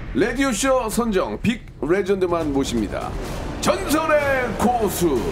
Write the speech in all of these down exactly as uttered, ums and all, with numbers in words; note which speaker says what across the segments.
Speaker 1: 라디오쇼 선정 빅 레전드만 모십니다. 전설의 고수.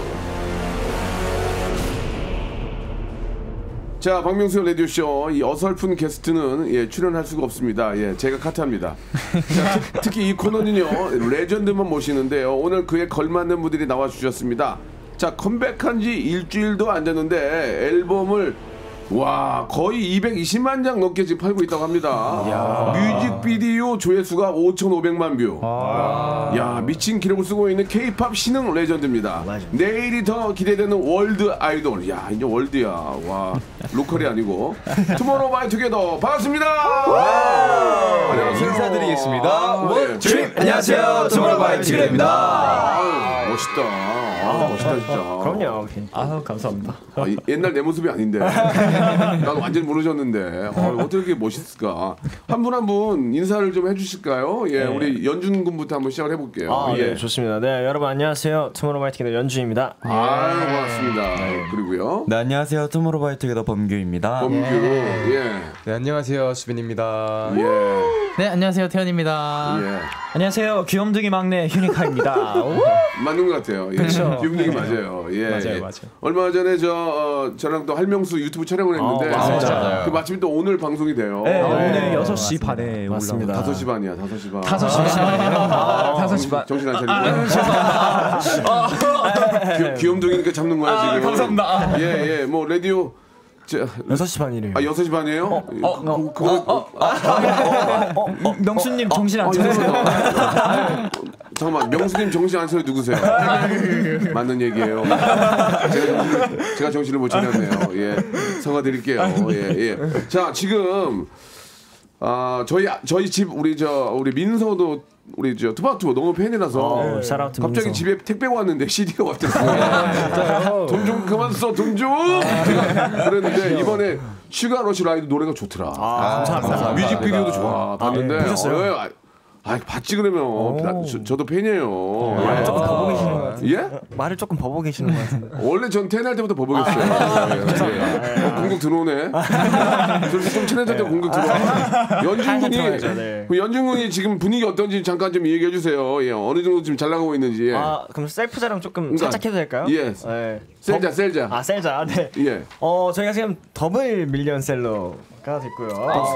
Speaker 1: 자, 박명수의 라디오쇼 이 어설픈 게스트는 예, 출연할 수가 없습니다. 예, 제가 카트합니다. 자, 특, 특히 이 코너는요 레전드만 모시는데요. 오늘 그에 걸맞는 분들이 나와주셨습니다. 자, 컴백한 지 일주일도 안 됐는데 앨범을 와 거의 이백이십만 장 넘게 지금 팔고 있다고 합니다. 이야. 뮤직비디오 조회수가 오천오백만 뷰. 아. 야, 미친 기록을 쓰고 있는 K-팝 신흥 레전드입니다. 맞아. 내일이 더 기대되는 월드 아이돌. 야, 이제 월드야. 와, 로컬이 아니고 투모로우바이투게더 반갑습니다.
Speaker 2: 안녕하세요. 인사드리겠습니다.
Speaker 1: 아, 네.
Speaker 2: 트립. 안녕하세요. 투모로우바이투게더입니다.
Speaker 1: 멋있다. 아, 멋있다 진짜.
Speaker 3: 그럼요.
Speaker 4: 아, 감사합니다.
Speaker 1: 아, 이, 옛날 내 모습이 아닌데. 난 완전 모르셨는데. 어, 어떻게 이렇게 멋있을까? 한 분 한 분 인사를 좀 해주실까요? 예, 네. 우리 연준 군부터 한번 시작을 해볼게요.
Speaker 3: 아,
Speaker 1: 예,
Speaker 3: 네, 좋습니다. 네, 여러분 안녕하세요. 투모로우바이투게더 연준입니다.
Speaker 1: 아, 고맙습니다. 네. 그리고요.
Speaker 5: 네, 안녕하세요. 투모로우바이투게더 범규입니다.
Speaker 1: 범규. 예. 예.
Speaker 2: 네, 안녕하세요. 수빈입니다.
Speaker 1: 예.
Speaker 4: 네, 안녕하세요. 태현입니다.
Speaker 1: 예.
Speaker 4: 안녕하세요. 귀염둥이 막내 휴닝카입니다.
Speaker 1: 맞는 것 같아요. 예.
Speaker 4: 그렇죠.
Speaker 1: 기분이 맞아요. 예.
Speaker 4: 맞아요,
Speaker 1: 예.
Speaker 4: 맞아요.
Speaker 1: 얼마 전에 저 어, 저랑 또 할명수 유튜브 촬영을 했는데
Speaker 3: 아, 맞아요.
Speaker 1: 그 마침 또 오늘 방송이 돼요.
Speaker 4: 네,
Speaker 1: 네.
Speaker 4: 오늘 여섯 시 반에
Speaker 3: 맞습니다.
Speaker 1: 다섯 시 반이야. 다섯 시 반.
Speaker 4: 다섯 시 반이에요. 아, 다섯 시 반.
Speaker 1: 정신 안 차리고. 귀염둥이니까 잡는 거야 지금.
Speaker 4: 아, 감사합니다.
Speaker 1: 예, 예. 뭐 라디오
Speaker 3: 여섯 시 반이래요.
Speaker 1: 아, 여섯 시 반이에요? 어,
Speaker 4: 어,
Speaker 1: 그거
Speaker 4: 어, 어, 명수님 정신 안 차리세요?
Speaker 1: 잠깐만, 명수님 정신 안 차려 누구세요? 맞는 얘기예요. 제가, 정신, 제가 정신을 못 차렸네요. 예, 사과드릴게요. 예, 예. 자, 지금 아 저희 저희 집 우리 저 우리 민서도 우리 저 투바투 너무 팬이라서
Speaker 3: 어, 샤라우트
Speaker 1: 갑자기
Speaker 3: 민서.
Speaker 1: 집에 택배가 왔는데 씨디가 왔더라고요. 돈 좀 그만 써, 돈 좀. 그랬는데 이번에 슈가러시 라이드 노래가 좋더라.
Speaker 3: 아, 감사합니다.
Speaker 1: 뮤직비디오도 좋아. 봤는데.
Speaker 3: 아, 예. 보셨어요?
Speaker 1: 어, 아, 봤지 그러면. 나, 저, 저도 팬이에요.
Speaker 3: 말을
Speaker 1: 예.
Speaker 3: 조금 버벅 계시는 것 같은데.
Speaker 1: 예?
Speaker 3: 말을 조금 버벅 계시는 것 같은데.
Speaker 1: 원래 전 태어날 때부터 버벅였어요. 아, 예, 예. 어, 공격 들어오네. 저렇게 좀 친해질 때 공격 들어오네. 연준 군이,
Speaker 3: 네.
Speaker 1: 연준 군이 지금 분위기 어떤지 잠깐 좀 얘기해 주세요. 예, 어느 정도 지금 잘 나가고 있는지.
Speaker 3: 아, 그럼 셀프 자랑 조금
Speaker 1: 그러니까,
Speaker 3: 살짝 해도 될까요?
Speaker 1: 예.
Speaker 3: 네.
Speaker 1: 셀자, 셀자.
Speaker 3: 아, 셀자. 네.
Speaker 1: 예.
Speaker 3: 어, 저희가 지금 더블 밀리언셀러가 됐고요.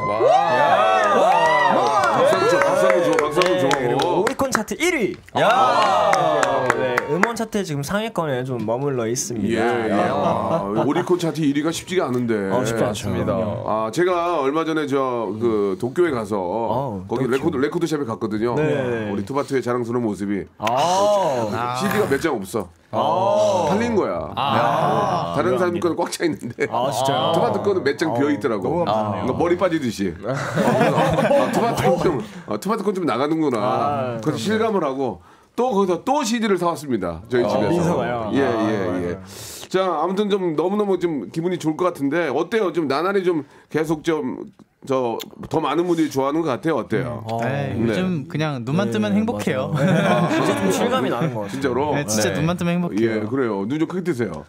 Speaker 1: 박수 한번 줘, 박수 한번 줘, 박수 한번 줘.
Speaker 3: 그리고 오리콘 차트 일 위. 야. 네, 음원 차트에 지금 상위권에 좀 머물러 있습니다.
Speaker 1: 예, 예. 아, 오리콘 차트 일 위가 쉽지가 않은데.
Speaker 3: 어, 쉽지 않습니다.
Speaker 1: 아, 제가 얼마 전에 저 그 도쿄에 가서
Speaker 3: 어,
Speaker 1: 거기
Speaker 3: 도쿄.
Speaker 1: 레코드 레코드샵에 갔거든요.
Speaker 3: 네.
Speaker 1: 우리 투바투의 자랑스러운 모습이
Speaker 3: 아.
Speaker 1: 씨디가 몇 장 없어.
Speaker 3: 아.
Speaker 1: 팔린 거야.
Speaker 3: 아.
Speaker 1: 다른 사람 거는 꽉 차 있는데.
Speaker 3: 아, 진짜요?
Speaker 1: 투바투 거는 몇 장 비어 있더라고. 그러니까 머리 빠지듯이. 아, 투바투 건 좀, 아, 투바투 건 좀 나가는구나.
Speaker 3: 아,
Speaker 1: 그래서 실감을 하고 또 거기서 또 씨디를 사왔습니다. 저희 집에서.
Speaker 3: 민서가요?
Speaker 1: 예, 예, 예. 자, 아무튼 좀 너무너무 좀 기분이 좋을 것 같은데 어때요? 좀 나날이 좀 계속 좀 저 더 많은 분들이 좋아하는 것 같아요. 어때요?
Speaker 4: 네,
Speaker 1: 네.
Speaker 4: 요즘 그냥 눈만 뜨면 행복해요.
Speaker 1: 아,
Speaker 3: 진짜 좀 실감이 나는 것 같아요.
Speaker 1: 진짜로?
Speaker 4: 네, 진짜 눈만 뜨면 행복해요.
Speaker 1: 예, 그래요. 눈 좀 크게 뜨세요.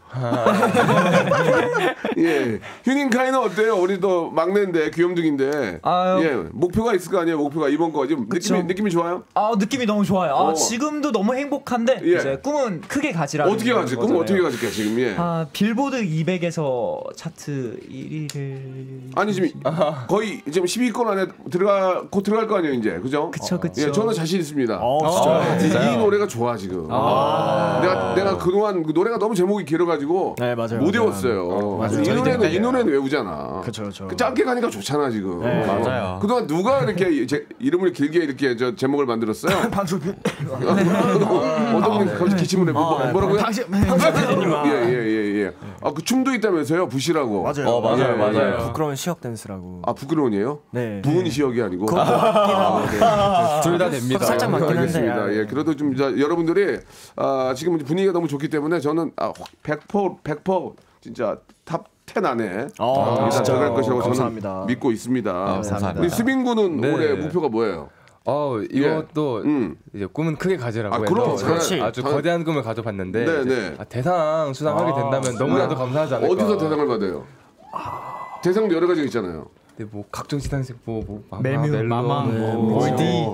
Speaker 1: 예, 휴닝카이는 어때요? 우리 또 막내인데 귀염둥인데.
Speaker 4: 아유.
Speaker 1: 예, 목표가 있을 거 아니에요. 목표가 이번 거 지금
Speaker 4: 그쵸.
Speaker 1: 느낌이 느낌이 좋아요?
Speaker 4: 아, 느낌이 너무 좋아요. 아,
Speaker 1: 어.
Speaker 4: 지금도 너무 행복한데
Speaker 1: 예.
Speaker 4: 이제 꿈은 크게 가지라.
Speaker 1: 어떻게 가지? 그럼 어떻게 가질게 지금? 예.
Speaker 4: 아, 빌보드 이백에서 차트 일 위를.
Speaker 1: 아니 지금 거의 지금 십 위권 안에 들어가 곧 들어갈 거 아니에요 이제 그죠?
Speaker 4: 그쵸, 그쵸.
Speaker 1: 예, 저는 자신 있습니다.
Speaker 3: 어, 진짜요?
Speaker 1: 이, 이 노래가 좋아 지금. 내가 내가 그동안 그 노래가 너무 제목이 길어가지고
Speaker 3: 네, 맞아요,
Speaker 1: 못
Speaker 3: 맞아요.
Speaker 1: 외웠어요.
Speaker 3: 맞아요.
Speaker 1: 이
Speaker 3: 저희도
Speaker 1: 노래는 이
Speaker 3: 헷갈려요.
Speaker 1: 노래는 외우잖아.
Speaker 3: 그쵸, 그쵸.
Speaker 1: 그 짧게 가니까 좋잖아 지금.
Speaker 3: 네,
Speaker 1: 어.
Speaker 5: 맞아요.
Speaker 1: 그동안 누가 이렇게 제, 이름을 길게 이렇게 저 제목을 만들었어요?
Speaker 3: 방송이.
Speaker 1: 어떤 분이 갑자기 기침을 해. 뭐, 뭐라고요?
Speaker 4: 당신
Speaker 1: 예예예 예, 예. 아 그 춤도 있다면서요? 부시라고.
Speaker 3: 맞아요.
Speaker 5: 어, 맞아요,
Speaker 1: 예,
Speaker 5: 맞아요.
Speaker 1: 예.
Speaker 3: 부끄러운 시역 댄스라고.
Speaker 1: 아 부끄러운이에요?
Speaker 3: 네.
Speaker 1: 부은 시역이 아니고.
Speaker 3: 그거
Speaker 1: 아, 네.
Speaker 2: 둘 다 됩니다.
Speaker 3: 살짝 맞긴 한데.
Speaker 1: 알겠습니다. 예, 그래도 좀 자, 여러분들이 아, 지금 분위기가 너무 좋기 때문에 저는 아, 백 퍼센트 백 퍼센트 진짜 탑 텐 안에
Speaker 3: 아,
Speaker 1: 일단
Speaker 3: 진짜요?
Speaker 1: 들어갈 것이라고
Speaker 3: 감사합니다.
Speaker 1: 저는 믿고 있습니다.
Speaker 5: 감사합니다.
Speaker 1: 우리 수빈 군은
Speaker 2: 네.
Speaker 1: 올해 목표가 뭐예요?
Speaker 2: 어 이것도
Speaker 1: 음.
Speaker 2: 이제 꿈은 크게 가지라고
Speaker 1: 아, 그럼,
Speaker 2: 해서
Speaker 1: 그렇지.
Speaker 2: 아주
Speaker 1: 당-
Speaker 2: 거대한 꿈을 가져봤는데
Speaker 1: 네,
Speaker 2: 이제
Speaker 1: 네.
Speaker 2: 아, 대상 수상하게 된다면 너무나도 감사하지 않을까.
Speaker 1: 어디서 대상을 받아요? 대상도 여러 가지가 있잖아요.
Speaker 2: 네, 뭐 각종 시상식 뭐뭐
Speaker 4: 메뮤, 마마,
Speaker 1: 뭐,
Speaker 4: 골디.
Speaker 1: 어,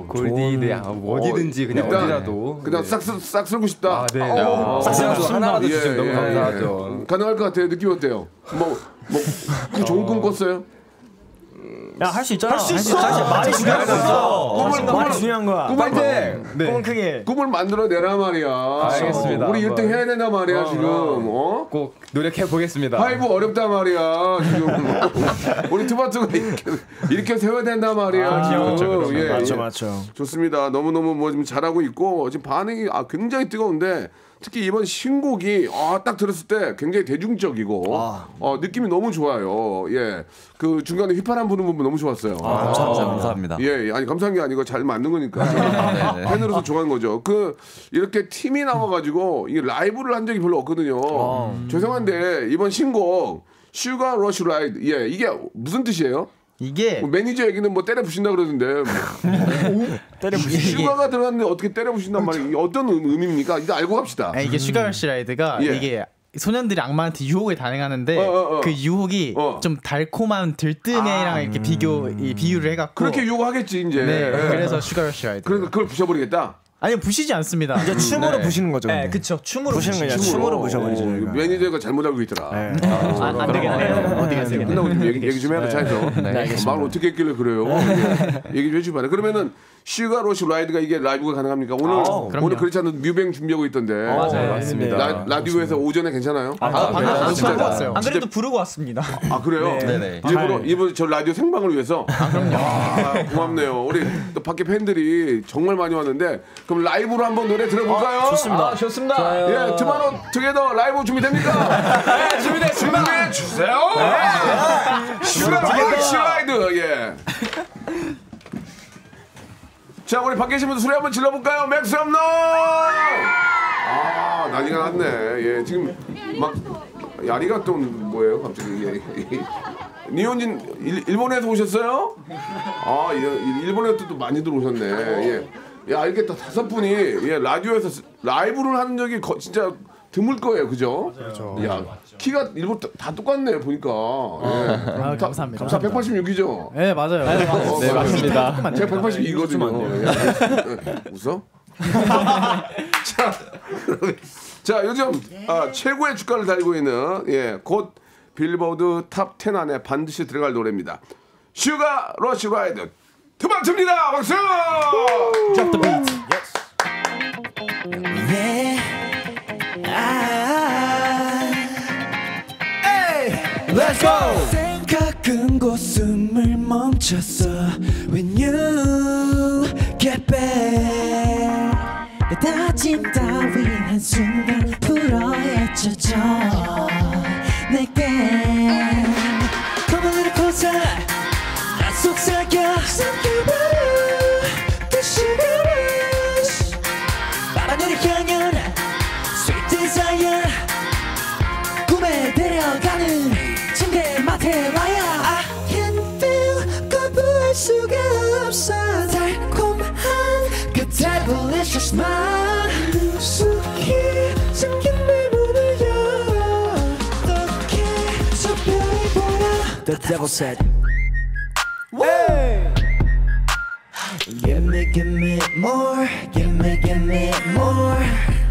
Speaker 2: 골디네 아, 뭐 어디든지 그냥
Speaker 1: 일단
Speaker 2: 어디라도
Speaker 1: 그냥
Speaker 2: 네.
Speaker 1: 싹, 쓸- 싹 쓸고 싶다.
Speaker 2: 아, 네.
Speaker 1: 어,
Speaker 2: 싹 쓸고 하나라도
Speaker 1: 예,
Speaker 2: 주시면 너무
Speaker 1: 예,
Speaker 2: 감사하죠.
Speaker 1: 예. 가능할 것 같아요. 느낌 어때요? 뭐, 뭐, 그 좋은 꿈 꿨어요?
Speaker 3: 야 할 수 있잖아.
Speaker 4: 할 수 있어.
Speaker 3: 말이 중요한 거야.
Speaker 1: 꿈을,
Speaker 3: 말이
Speaker 1: 꿈을,
Speaker 3: 중요한 거야.
Speaker 1: 꿈을, 마-
Speaker 3: 꿈은 크게.
Speaker 1: 꿈을 만들어내라 말이야.
Speaker 2: 알겠습니다.
Speaker 1: 우리 일 등
Speaker 2: 한번.
Speaker 1: 해야 된단 말이야, 지금. 어?
Speaker 2: 꼭 노력해 보겠습니다.
Speaker 1: 파이브 어렵단 말이야, 지금. 우리 투바투가 이렇게, 이렇게 세워야 된단 말이야, 지금. 예,
Speaker 3: 맞죠
Speaker 1: 예.
Speaker 3: 맞죠.
Speaker 1: 좋습니다. 너무너무 뭐 지금 잘하고 있고, 지금 반응이 아, 굉장히 뜨거운데, 특히 이번 신곡이 아, 딱 들었을 때 굉장히 대중적이고
Speaker 3: 아.
Speaker 1: 어, 느낌이 너무 좋아요. 예, 그 중간에 휘파람 부는 부분 너무 좋았어요.
Speaker 5: 감사합니다. 감사합니다.
Speaker 1: 예, 아니 감사한 게 아니고 잘 만든 거니까 저는 팬으로서 좋아한 거죠. 그 이렇게 팀이 나와가지고 이 라이브를 한 적이 별로 없거든요. 죄송한데 이번 신곡 슈가 러쉬 라이드 예 이게 무슨 뜻이에요?
Speaker 4: 이게
Speaker 1: 뭐 매니저 얘기는 뭐 때려 부신다 그러던데
Speaker 3: 때려 부시.
Speaker 1: 슈가가 들어갔는데 어떻게 때려 부신단 말이에요? 이게 어떤 의- 의미입니까? 이거 알고 갑시다.
Speaker 4: 아, 이게 슈가러시 라이드가
Speaker 1: 예.
Speaker 4: 이게 소년들이 악마한테 유혹을 당하는데
Speaker 1: 어, 어, 어.
Speaker 4: 그 유혹이
Speaker 1: 어.
Speaker 4: 좀 달콤한 들뜨네랑 이렇게 비교 이 비유를 해갖고
Speaker 1: 그렇게 요구하겠지 이제.
Speaker 4: 네
Speaker 1: 예.
Speaker 4: 그래서 슈가러시 라이드.
Speaker 1: 그래서 그걸 부셔버리겠다.
Speaker 4: 아니요 부시지 않습니다.
Speaker 3: 이제 춤으로
Speaker 2: 네.
Speaker 3: 부시는 거죠.
Speaker 4: 네,
Speaker 3: 근데.
Speaker 4: 그쵸 춤으로
Speaker 3: 부시는 거냐? 춤으로 부셔버리죠.
Speaker 1: 어,
Speaker 3: 저희가.
Speaker 1: 매니저가 잘못 알고 있더라.
Speaker 3: 네.
Speaker 4: 아, 안 되겠네요. 어디 가세요?
Speaker 1: 끝나고 좀 얘기, 얘기 좀 해야 돼, 차에서. 말 어떻게 했길래 그래요? 예. 얘기 좀 해주지 말아요. 그러면은, 슈가 로시 라이드가 이게 라이브가 가능합니까? 오늘,
Speaker 4: 그럼요.
Speaker 1: 오늘 그렇지 않은 뮤뱅 준비하고 있던데.
Speaker 2: 맞아요, 맞습니다.
Speaker 1: 라, 라디오에서 오전에 괜찮아요? 아,
Speaker 4: 방금
Speaker 2: 네,
Speaker 4: 안
Speaker 1: 진짜.
Speaker 4: 듣고 왔어요.
Speaker 6: 안 그래도 부르고 왔습니다.
Speaker 1: 아, 그래요?
Speaker 5: 네네.
Speaker 1: 일부러, 일부러 저 라디오 생방을 위해서? 아, 그럼요. 아, 고맙네요. 우리 또 밖에 팬들이 정말 많이 왔는데, 그럼 라이브로 한번 노래 들어볼까요?
Speaker 3: 좋습니다.
Speaker 2: 아, 좋습니다.
Speaker 1: 예, 투마로 투게더 라이브 준비됩니까? 네, 준비됐습니다. 준비해 주세요. 슈가 로시 라이드, 예. 자, 우리 밖에 계신 분들 소리 한번 질러볼까요? 맥스 업노! 아, 난리가 났네. 예, 지금 막 야리가 또 뭐예요, 갑자기? 예. 니온진 일, 일본에서 오셨어요? 아, 일- 일본에서 또 많이 들어오셨네. 예. 야, 이렇게 다 다섯 분이 예, 라디오에서 라이브를 하는 적이 거, 진짜 드물 거예요, 그죠? 그렇죠. 야, 키가 일본 다, 다 똑같네 보니까. 예.
Speaker 4: 아, 감사합니다.
Speaker 1: 다 백팔십육이죠?
Speaker 4: 네 맞아요.
Speaker 1: 어,
Speaker 2: 네, 맞습니다.
Speaker 1: 제가 백팔십이거든요. 예. 웃어? 자, 자, 요즘 아, 최고의 주가를 달고 있는 예, 곧 빌보드 탑 텐 안에 반드시 들어갈 노래입니다. 슈가 러시 라이드 투박입니다. 박수!
Speaker 4: Drop the beat.
Speaker 3: Let's go.
Speaker 7: 가끔 웃음을 멈췄어 When you get back 내 다짐 따윈 한순간 풀어 헤쳐져 내게 Come on little closer 나 속삭여 삼켜버려 그 sugar rush 바람을 향한 sweet desire 꿈에 데려가는 침대 맡에 와야 I can feel 거부할 수가 없어 달콤한 그 devilish smile 깊숙이 잠긴 내 문을 열어 어떻게 저 별이 보여
Speaker 3: The devil said.
Speaker 7: Give me give me more Give me give me more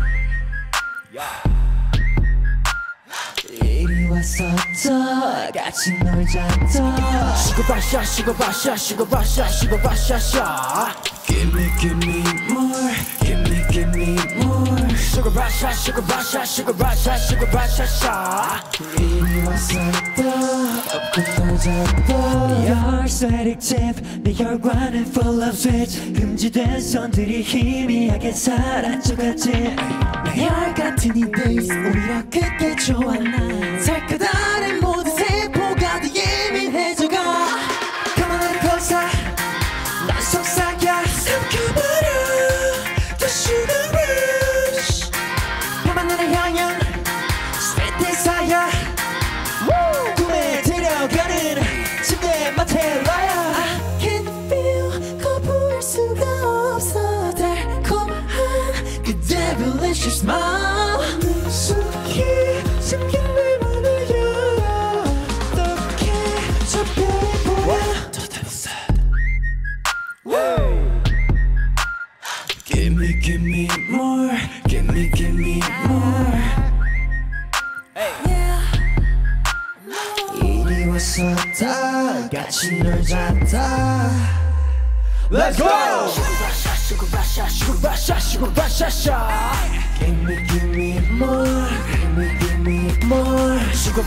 Speaker 7: 이리 와서 더 같이 놀자 더
Speaker 3: 시고바샤 시고바샤 시고바샤 시고바샤샤.
Speaker 7: Give me give me more Give me give me more
Speaker 3: 시고바샤 시고바샤 시고바샤 시고바샤샤.
Speaker 7: 이리 와서 더 업고 놀자 더 Your aesthetic tip 내 혈관은 full of switch 금지된 선들이 희미하게 사라져가지 열 같은 이 days 오히려 그게 좋아 난 살크다른 모든 세포가 더 예민해져가 Come on little closer 난 속삭여 삼켜버려 The sugar rush 밤한 나를 향한 sweet desire 꿈에 데려가는 침대 맡에 와야 I can feel 거부할 수가 없어 달콤한 그 devilish smile 깊숙이 잠긴 내 문을 열어 어떻게 저 별이 보여 The devil said me, give me more. Give me, give me more. 이리 와서 다 같이 놀자다. Let's go! Give me, give me more. Give me, give me more.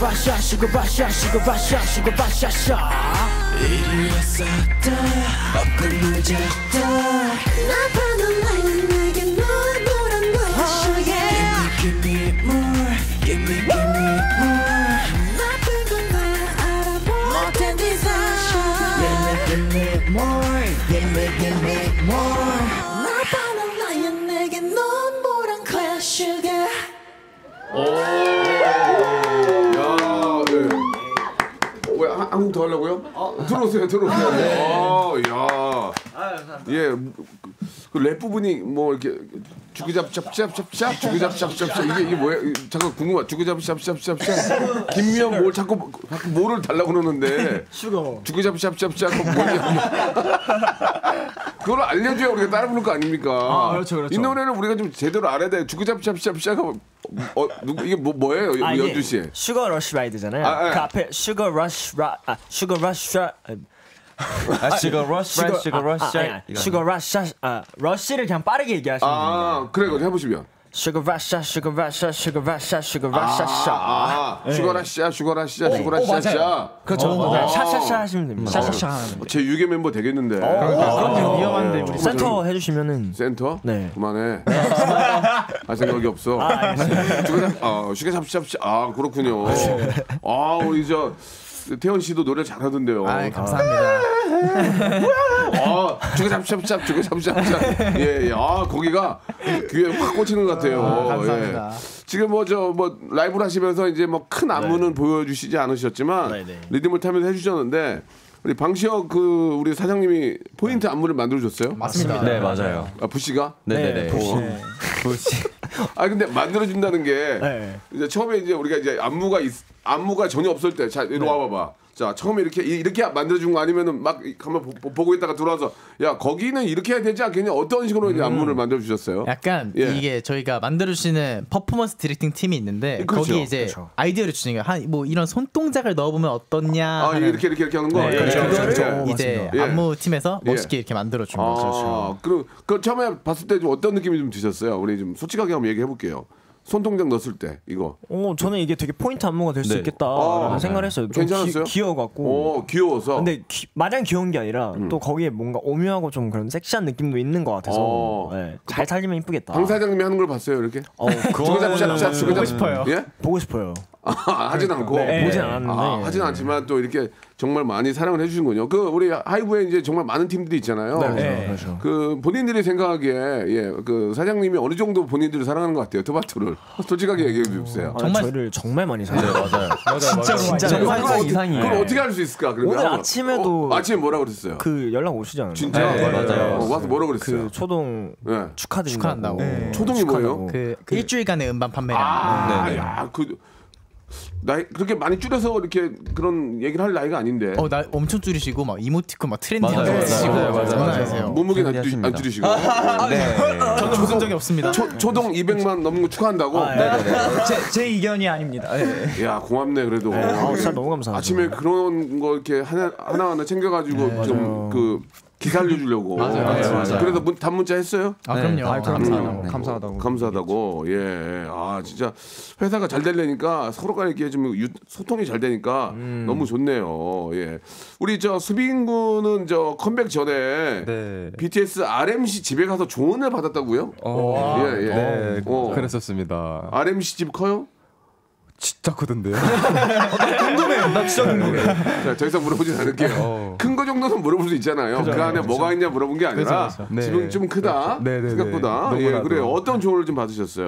Speaker 7: 이리 와서 다 업고 놀자다. 나타난 나의 내게 너의 노란 거야. Give me, give me more. Give me, give me more. 나쁜 건 다 알아보 못한 desire. Give me, give me more. Give me, give me more. 나타난 나의 내게 넌 뭐란 거야, sugar.
Speaker 1: 왜 한 곡 더 하려고요? 들어오세요, 들어오세요. 어, 야. 예, 그 랩 부분이 뭐 이렇게 주구잡잡잡잡잡 주구잡잡잡잡 이게 이게 뭐예요? 잠깐 궁금해. 주구잡잡잡잡잡 김미연 뭘 자꾸 자꾸 뭐를 달라고 그러는데
Speaker 3: 슈거.
Speaker 1: 주구잡잡잡잡 뭐냐? 그걸 알려줘야 우리가 따라 부를 거 아닙니까?
Speaker 3: 아, 그렇죠, 그렇죠.
Speaker 1: 이 노래는 우리가 좀 제대로 알아야 돼. 주구잡잡잡잡 어 누구 이게 뭐 뭐예요?
Speaker 3: 아,
Speaker 1: 이거 연주 씨.
Speaker 3: 슈거 러쉬 라이드잖아요.
Speaker 1: 아, 아,
Speaker 3: 그
Speaker 1: 아.
Speaker 3: 앞에 슈거 러쉬 라 아, 슈거 러쉬 라
Speaker 5: 아, 슈거 러쉬, 슈거 러쉬.
Speaker 3: 슈거 러쉬 아 러쉬를 그냥 빠르게 얘기하시면 됩니다.
Speaker 1: 아 그래 그거 해보시면.
Speaker 3: 슈거 러쉬 슈거 러쉬 슈거 러쉬 슈거 러쉬
Speaker 1: 아, 아, 슈거라시아, 슈거라시아, 슈거라시아.
Speaker 3: 그렇죠. 네, 샤샤샤 하시면 됩니다. 샤샤샤.
Speaker 1: 제 유괴 멤버 되겠는데.
Speaker 4: 그럼요. 위험한데 우리.
Speaker 3: 센터 해주시면은
Speaker 1: 센터?
Speaker 3: 네.
Speaker 1: 그만해. 할 생각이 없어.
Speaker 3: 아, 알겠습니다.
Speaker 1: 슈거잡, 아, 슈거잡잡잡. 아, 그렇군요. 아, 우리 저 태연 씨도 노래 잘하던데요.
Speaker 4: 아, 감사합니다.
Speaker 1: 아, 슈거잡잡잡, 슈거잡잡잡. 예, 예. 아, 거기가 귀에 확 꽂히는 것 같아요.
Speaker 4: 아, 감사합니다.
Speaker 1: 예. 지금 뭐 저 뭐 라이브를 하시면서 이제 뭐 큰 안무는
Speaker 3: 네.
Speaker 1: 보여주시지 않으셨지만
Speaker 3: 네, 네.
Speaker 1: 리듬을 타면서 해주셨는데 우리 방시혁 그 우리 사장님이 포인트 안무를 만들어줬어요.
Speaker 4: 맞습니다.
Speaker 5: 네, 맞아요.
Speaker 1: 아 부시가?
Speaker 5: 네네네.
Speaker 3: 부시.
Speaker 1: 아 근데 만들어준다는 게
Speaker 3: 네.
Speaker 1: 이제 처음에 이제 우리가 이제 안무가 있, 안무가 전혀 없을 때 자 이리 와봐봐. 자 처음에 이렇게 이렇게 만들어준 거 아니면은 막 가만 보고 있다가 들어와서 야 거기는 이렇게 해야 되지 않겠냐 어떤 식으로 이제 안무를 만들어 주셨어요?
Speaker 4: 약간
Speaker 1: 예.
Speaker 4: 이게 저희가 만들어주시는 퍼포먼스 디렉팅 팀이 있는데
Speaker 1: 그렇죠.
Speaker 4: 거기 이제
Speaker 3: 그렇죠.
Speaker 4: 아이디어를 주는 거예요. 한 뭐 이런 손동작을 넣어보면 어떻냐.
Speaker 1: 아
Speaker 4: 하는
Speaker 1: 이렇게 이렇게 이렇게 하는 거.
Speaker 4: 네,
Speaker 1: 예,
Speaker 4: 그렇죠.
Speaker 1: 예,
Speaker 4: 그거를
Speaker 1: 예.
Speaker 4: 이제
Speaker 1: 예.
Speaker 4: 안무 팀에서
Speaker 1: 예.
Speaker 4: 멋있게 이렇게 만들어준
Speaker 1: 아,
Speaker 4: 거죠.
Speaker 1: 그럼 그 처음에 봤을 때 좀 어떤 느낌이 좀 드셨어요? 우리 좀 솔직하게 한번 얘기해 볼게요. 손동작 넣었을 때 이거.
Speaker 3: 어, 저는 이게 되게 포인트 안무가 될 수
Speaker 5: 네.
Speaker 3: 있겠다라는
Speaker 1: 아,
Speaker 3: 생각을 했어요. 좀
Speaker 1: 괜찮았어요?
Speaker 3: 기, 귀여워갖고.
Speaker 1: 오 귀여워서.
Speaker 3: 근데 기, 마냥 귀여운 게 아니라 또 거기에 뭔가 오묘하고 좀 그런 섹시한 느낌도 있는 것 같아서
Speaker 1: 어.
Speaker 3: 네, 잘 살리면 이쁘겠다.
Speaker 1: 방 사장님이 하는 걸 봤어요 이렇게?
Speaker 3: 어,
Speaker 1: 주구잡잡잡 주구잡
Speaker 4: 싶어요.
Speaker 1: 예?
Speaker 3: 보고 싶어요.
Speaker 1: 아, 하진 않고.
Speaker 3: 네, 보진 않았는데.
Speaker 1: 아, 하진 않지만 또 이렇게 정말 많이 사랑을 해주시는군요. 그 우리 하이브에 이제 정말 많은 팀들이 있잖아요.
Speaker 3: 네, 그렇죠.
Speaker 1: 그 본인들이 생각하기에 예, 그 사장님이 어느 정도 본인들을 사랑하는 것 같아요. 투바투를 솔직하게 얘기해 주세요.
Speaker 3: 아,
Speaker 4: 정말-
Speaker 3: 저희를 정말 많이 사랑해요.
Speaker 5: 맞아요.
Speaker 4: 진짜로
Speaker 3: 진짜
Speaker 4: 많이
Speaker 5: 정말
Speaker 1: 그걸
Speaker 5: 이상이에요.
Speaker 1: 그걸 어떻게 할 수 있을까? 그러면
Speaker 3: 오늘 아침에도
Speaker 1: 어, 아침에 뭐라 그랬어요?
Speaker 3: 그 연락 오시지 않았나요?
Speaker 1: 진짜
Speaker 5: 네, 맞아요.
Speaker 1: 어, 와서 뭐라 그랬어요?
Speaker 3: 그 초동
Speaker 1: 네.
Speaker 3: 축하드린다고.
Speaker 4: 축하한다고. 네.
Speaker 1: 초동이 뭐예요?
Speaker 4: 그, 일주일간의 음반 판매량.
Speaker 1: 아,
Speaker 5: 네네.
Speaker 1: 야, 그 나이 그렇게 많이 줄여서 이렇게 그런 얘기를 할 나이가 아닌데.
Speaker 4: 어, 나 엄청 줄이시고 막 이모티콘 막 트렌디한
Speaker 5: 맞아요,
Speaker 4: 거
Speaker 5: 맞아요.
Speaker 4: 쓰시고
Speaker 5: 맞아요, 맞아요.
Speaker 4: 장난 아니세요.
Speaker 1: 몸무게는 안, 줄-
Speaker 5: 트렌디하십니다.
Speaker 1: 안 줄이시고.
Speaker 5: 네.
Speaker 4: 저는 무슨 적이 없습니다.
Speaker 1: 초, 초동 이백만 넘는 거 축하한다고?
Speaker 3: 아, 네.
Speaker 4: 제, 제 의견이 아닙니다. 예.
Speaker 1: 야 고맙네 그래도.
Speaker 3: 아, 진짜 너무 감사하죠.
Speaker 1: 아침에 그런 거 이렇게 하나 하나, 하나 챙겨가지고 좀 그 기사 알려주려고.
Speaker 4: 맞아요, 맞아요, 맞아요.
Speaker 1: 그래서 문, 단문자 했어요?
Speaker 4: 아, 그럼요.
Speaker 5: 아,
Speaker 4: 감사하다고.
Speaker 3: 감사하다고.
Speaker 1: 감사하다고. 예. 아 진짜 회사가 잘 되려니까 서로가 이렇게 좀 유, 소통이 잘 되니까 너무 좋네요. 예. 우리 저 수빈 군은 저 컴백 전에
Speaker 2: 네.
Speaker 1: 비티에스 알엠씨 집에 가서 조언을 받았다고요?
Speaker 2: 어,
Speaker 1: 예, 예.
Speaker 2: 네,
Speaker 1: 어.
Speaker 2: 그랬었습니다.
Speaker 1: 알엠씨 집 커요?
Speaker 2: 진짜 크던데요.
Speaker 4: 나 진짜 궁금해.
Speaker 1: 자, 더 이상 물어보진 않을게요.
Speaker 2: 어.
Speaker 1: 큰 거 정도는 물어볼 수 있잖아요. 그 안에 뭐가 있냐 물어본 게 아니라
Speaker 4: 그죠,
Speaker 2: 그죠.
Speaker 1: 집은
Speaker 2: 네.
Speaker 1: 좀 크다.
Speaker 2: 네, 네, 네.
Speaker 1: 생각보다. 예,
Speaker 2: 너무나도.
Speaker 1: 그래요. 어떤 조언을 좀 받으셨어요?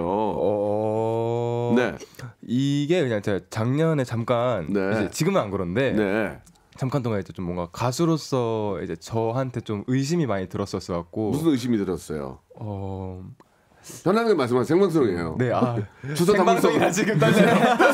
Speaker 2: 어...
Speaker 1: 네.
Speaker 2: 이게 그냥 제가 작년에 잠깐
Speaker 1: 네.
Speaker 2: 이제 지금은 안 그런데
Speaker 1: 네.
Speaker 2: 잠깐 동안 이제 좀 뭔가 가수로서 이제 저한테 좀 의심이 많이 들었었어 갖고
Speaker 1: 무슨 의심이 들었어요?
Speaker 2: 어...
Speaker 1: 편안하게 말씀하세요. 생방송이에요.
Speaker 2: 네, 아
Speaker 1: 주소 담을 수
Speaker 2: 생방송이라 지금 떨려요.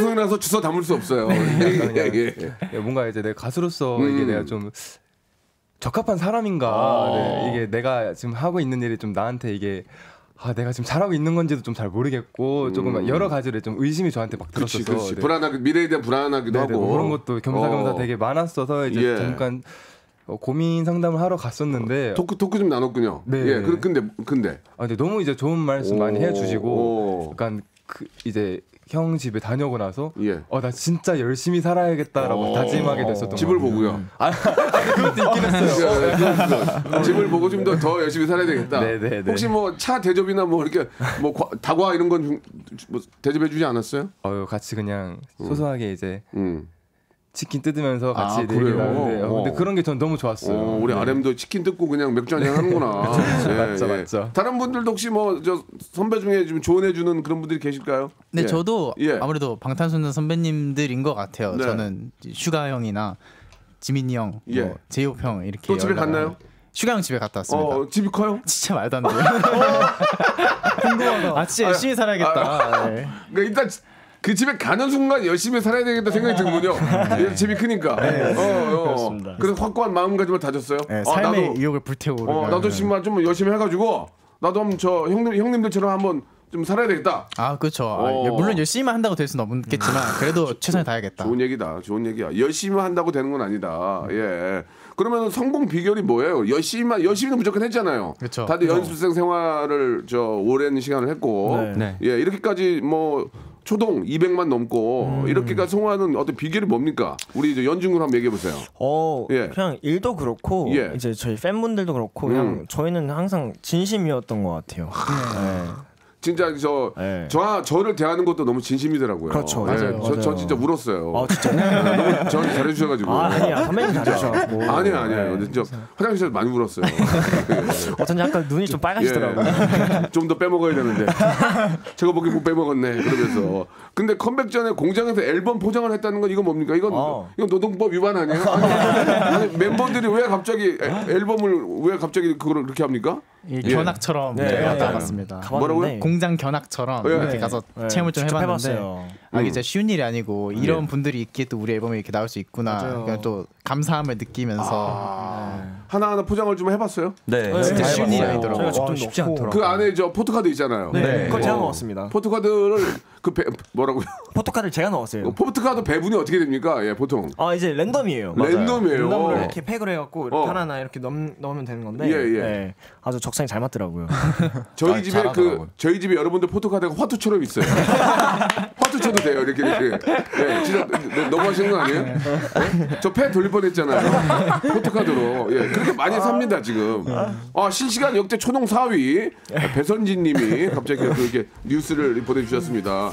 Speaker 1: 생방송이라서 주소 담을 수 없어요. 예, 예, 예.
Speaker 2: 예, 뭔가 이제 내가 가수로서
Speaker 1: 음.
Speaker 2: 이게 내가 좀 적합한 사람인가.
Speaker 1: 아.
Speaker 2: 네, 이게 내가 지금 하고 있는 일이 좀 나한테 이게 아, 내가 지금 잘하고 있는 건지도 좀 잘 모르겠고 조금
Speaker 1: 음.
Speaker 2: 여러 가지를 좀 의심이 저한테 막
Speaker 1: 그렇지,
Speaker 2: 들었어서
Speaker 1: 그렇지.
Speaker 2: 네.
Speaker 1: 불안하게 미래에 대한 불안하기도
Speaker 2: 네네,
Speaker 1: 하고
Speaker 2: 뭐 그런 것도 겸사겸사
Speaker 1: 어.
Speaker 2: 되게 많았어서 이제
Speaker 1: 예.
Speaker 2: 잠깐 어, 고민 상담을 하러 갔었는데
Speaker 1: 토크 토크 좀 나눴군요.
Speaker 2: 네.
Speaker 1: 예, 그- 근데 근데
Speaker 2: 아, 근데 너무 이제 좋은 말씀
Speaker 1: 오.
Speaker 2: 많이 해주시고
Speaker 1: 오.
Speaker 2: 약간 그 이제 형 집에 다녀오고 나서
Speaker 1: 예.
Speaker 2: 어 나 진짜 열심히 살아야겠다라고
Speaker 1: 어.
Speaker 2: 다짐하게 됐었던
Speaker 1: 집을
Speaker 2: 것 같아요.
Speaker 1: 보고요.
Speaker 2: 아, 그것도 있긴 했어요.
Speaker 1: 예, 예, 그거, 그거. 집을 보고 좀 더 더 열심히 살아야 되겠다.
Speaker 2: 네, 네, 네.
Speaker 1: 혹시 뭐 차 대접이나 뭐 이렇게 뭐 과- 다과 이런 건 뭐 대접해 주지 않았어요?
Speaker 2: 어, 같이 그냥 소소하게 이제
Speaker 1: 음.
Speaker 2: 치킨 뜯으면서 같이
Speaker 1: 아,
Speaker 2: 얘기를
Speaker 1: 그래요?
Speaker 2: 하는데 어, 근데
Speaker 1: 어.
Speaker 2: 그런 게 전 너무 좋았어요.
Speaker 1: 어, 우리
Speaker 2: 네.
Speaker 1: 알엠도 치킨 뜯고 그냥 맥주 한잔 하는구나. 예,
Speaker 2: 맞죠, 맞죠.
Speaker 1: 다른 분들도 혹시 뭐 저 선배 중에 좀 조언해 주는 그런 분들이 계실까요?
Speaker 6: 네,
Speaker 1: 예.
Speaker 6: 저도
Speaker 1: 예.
Speaker 6: 아무래도 방탄소년단 선배님들인 것 같아요.
Speaker 1: 네.
Speaker 6: 저는 슈가 형이나 지민이 형,
Speaker 1: 예.
Speaker 6: 뭐 제이홉 형 이렇게
Speaker 1: 또 집에
Speaker 6: 연락을
Speaker 1: 갔나요?
Speaker 6: 하고. 슈가 형 집에 갔다 왔습니다.
Speaker 1: 어, 집이 커요?
Speaker 6: 진짜 말도 안 돼요. 궁금하다. 아 진짜 열심히 살아야겠다. 네.
Speaker 1: 그러니까 일단 그 집에 가는 순간 열심히 살아야 되겠다 생각이 드는군요. 얘 집이 크니까. 어, 어.
Speaker 3: 그렇습니다.
Speaker 1: 그래서 확고한 마음가짐을 다졌어요.
Speaker 6: 네,
Speaker 1: 아,
Speaker 6: 삶의
Speaker 1: 나도,
Speaker 6: 의욕을 불태우고.
Speaker 1: 어, 나도 정말 좀 열심히 해가지고 나도 한번 저 형님 형님들처럼 한번 좀 살아야 되겠다.
Speaker 6: 아 그렇죠. 아,
Speaker 1: 어.
Speaker 6: 물론 열심히만 한다고 될 수는 없겠지만 그래도 최선을 다하겠다.
Speaker 1: 좋은 얘기다. 좋은 얘기야. 열심히 한다고 되는 건 아니다. 예. 그러면 성공 비결이 뭐예요? 열심히만 열심히는 무조건 했잖아요.
Speaker 6: 그쵸.
Speaker 1: 다들 연습생 생활을 저 오랜 시간을 했고,
Speaker 3: 네.
Speaker 5: 네.
Speaker 1: 예 이렇게까지 뭐 초동 이백만 넘고
Speaker 3: 음.
Speaker 1: 이렇게까지 성공하는 어떤 비결이 뭡니까? 우리 이제 연중군 한번 얘기해 보세요.
Speaker 3: 어
Speaker 1: 예.
Speaker 3: 그냥 일도 그렇고
Speaker 1: 예.
Speaker 3: 이제 저희 팬분들도 그렇고 그냥
Speaker 1: 음.
Speaker 3: 저희는 항상 진심이었던 것 같아요. 네.
Speaker 1: 진짜 저
Speaker 3: 네.
Speaker 1: 저 저를 대하는 것도 너무 진심이더라고요.
Speaker 3: 그렇죠.
Speaker 1: 예,
Speaker 3: 맞아요.
Speaker 1: 저, 저
Speaker 3: 맞아요.
Speaker 1: 진짜 울었어요.
Speaker 3: 아 진짜.
Speaker 1: 예, 너무 저한테 잘해주셔가지고.
Speaker 3: 아 아니야 선배님 잘하셔갖고.
Speaker 1: 아니에요, 아니에요. 근데 저 화장실에서 많이 울었어요.
Speaker 3: 어쩐지 약간 눈이 좀 빨가시더라고요.
Speaker 1: 예. 좀 더 빼먹어야 되는데 제가 보기 못 빼먹었네 그러면서. 근데 컴백 전에 공장에서 앨범 포장을 했다는 건 이건 뭡니까? 이건
Speaker 3: 어.
Speaker 1: 이건 노동법 위반 아니에요? 아니, 아니, 멤버들이 왜 갑자기 애- 앨범을 왜 갑자기 그걸 그렇게 합니까?
Speaker 6: 이
Speaker 1: 예.
Speaker 6: 견학처럼
Speaker 3: 네,
Speaker 6: 네,
Speaker 3: 네.
Speaker 6: 갔다 왔습니다.
Speaker 1: 뭐라고요?
Speaker 6: 공장 견학처럼
Speaker 1: 예.
Speaker 6: 이렇게 가서
Speaker 3: 네,
Speaker 6: 체험을 좀
Speaker 3: 직접
Speaker 6: 해봤는데
Speaker 3: 해봤어요.
Speaker 6: 아, 이게
Speaker 1: 음.
Speaker 6: 진짜 쉬운 일이 아니고 이런
Speaker 1: 예.
Speaker 6: 분들이 있기에 또 우리 앨범에 이렇게 나올 수 있구나.
Speaker 3: 맞아요.
Speaker 6: 그냥 또 감사함을 느끼면서
Speaker 1: 아, 하나하나 포장을 좀 해봤어요?
Speaker 5: 네.
Speaker 6: 진짜
Speaker 3: 네,
Speaker 6: 쉬운 일이
Speaker 3: 맞아요.
Speaker 6: 아니더라고요.
Speaker 3: 저희가 직접
Speaker 4: 와, 쉽지
Speaker 3: 넣고.
Speaker 4: 않더라고요.
Speaker 1: 그 안에 저 포토카드 있잖아요.
Speaker 3: 네, 그걸 제가
Speaker 1: 어.
Speaker 3: 넣었습니다.
Speaker 1: 포토카드를 그 배, 뭐라고요?
Speaker 3: 포토카드를 제가 넣었어요.
Speaker 1: 포토카드 배분이 어떻게 됩니까? 예, 보통.
Speaker 3: 아 이제 랜덤이에요.
Speaker 1: 랜덤이에요.
Speaker 3: 랜덤으로
Speaker 1: 네.
Speaker 3: 이렇게 팩을 해갖고 이렇게
Speaker 1: 어.
Speaker 3: 하나하나 이렇게 넣, 넣으면 되는 건데
Speaker 1: 예, 예.
Speaker 3: 네, 아주 적성이 잘 맞더라고요.
Speaker 1: 저희
Speaker 5: 아,
Speaker 1: 집에 그
Speaker 5: 잘하더라고요.
Speaker 1: 저희 집에 여러분들 포토카드가 화투처럼 있어요. 화투 쳐도 돼요. 이렇게 이렇게. 예, 진짜 너- 너무 하시는 거 아니에요? 예? 저패 돌릴 뻔했잖아요. 포토카드로. 예, 그렇게 많이 삽니다 지금. 아 실시간 역대 초동 사 위 배선진님이 갑자기 그렇게 뉴스를 보내주셨습니다.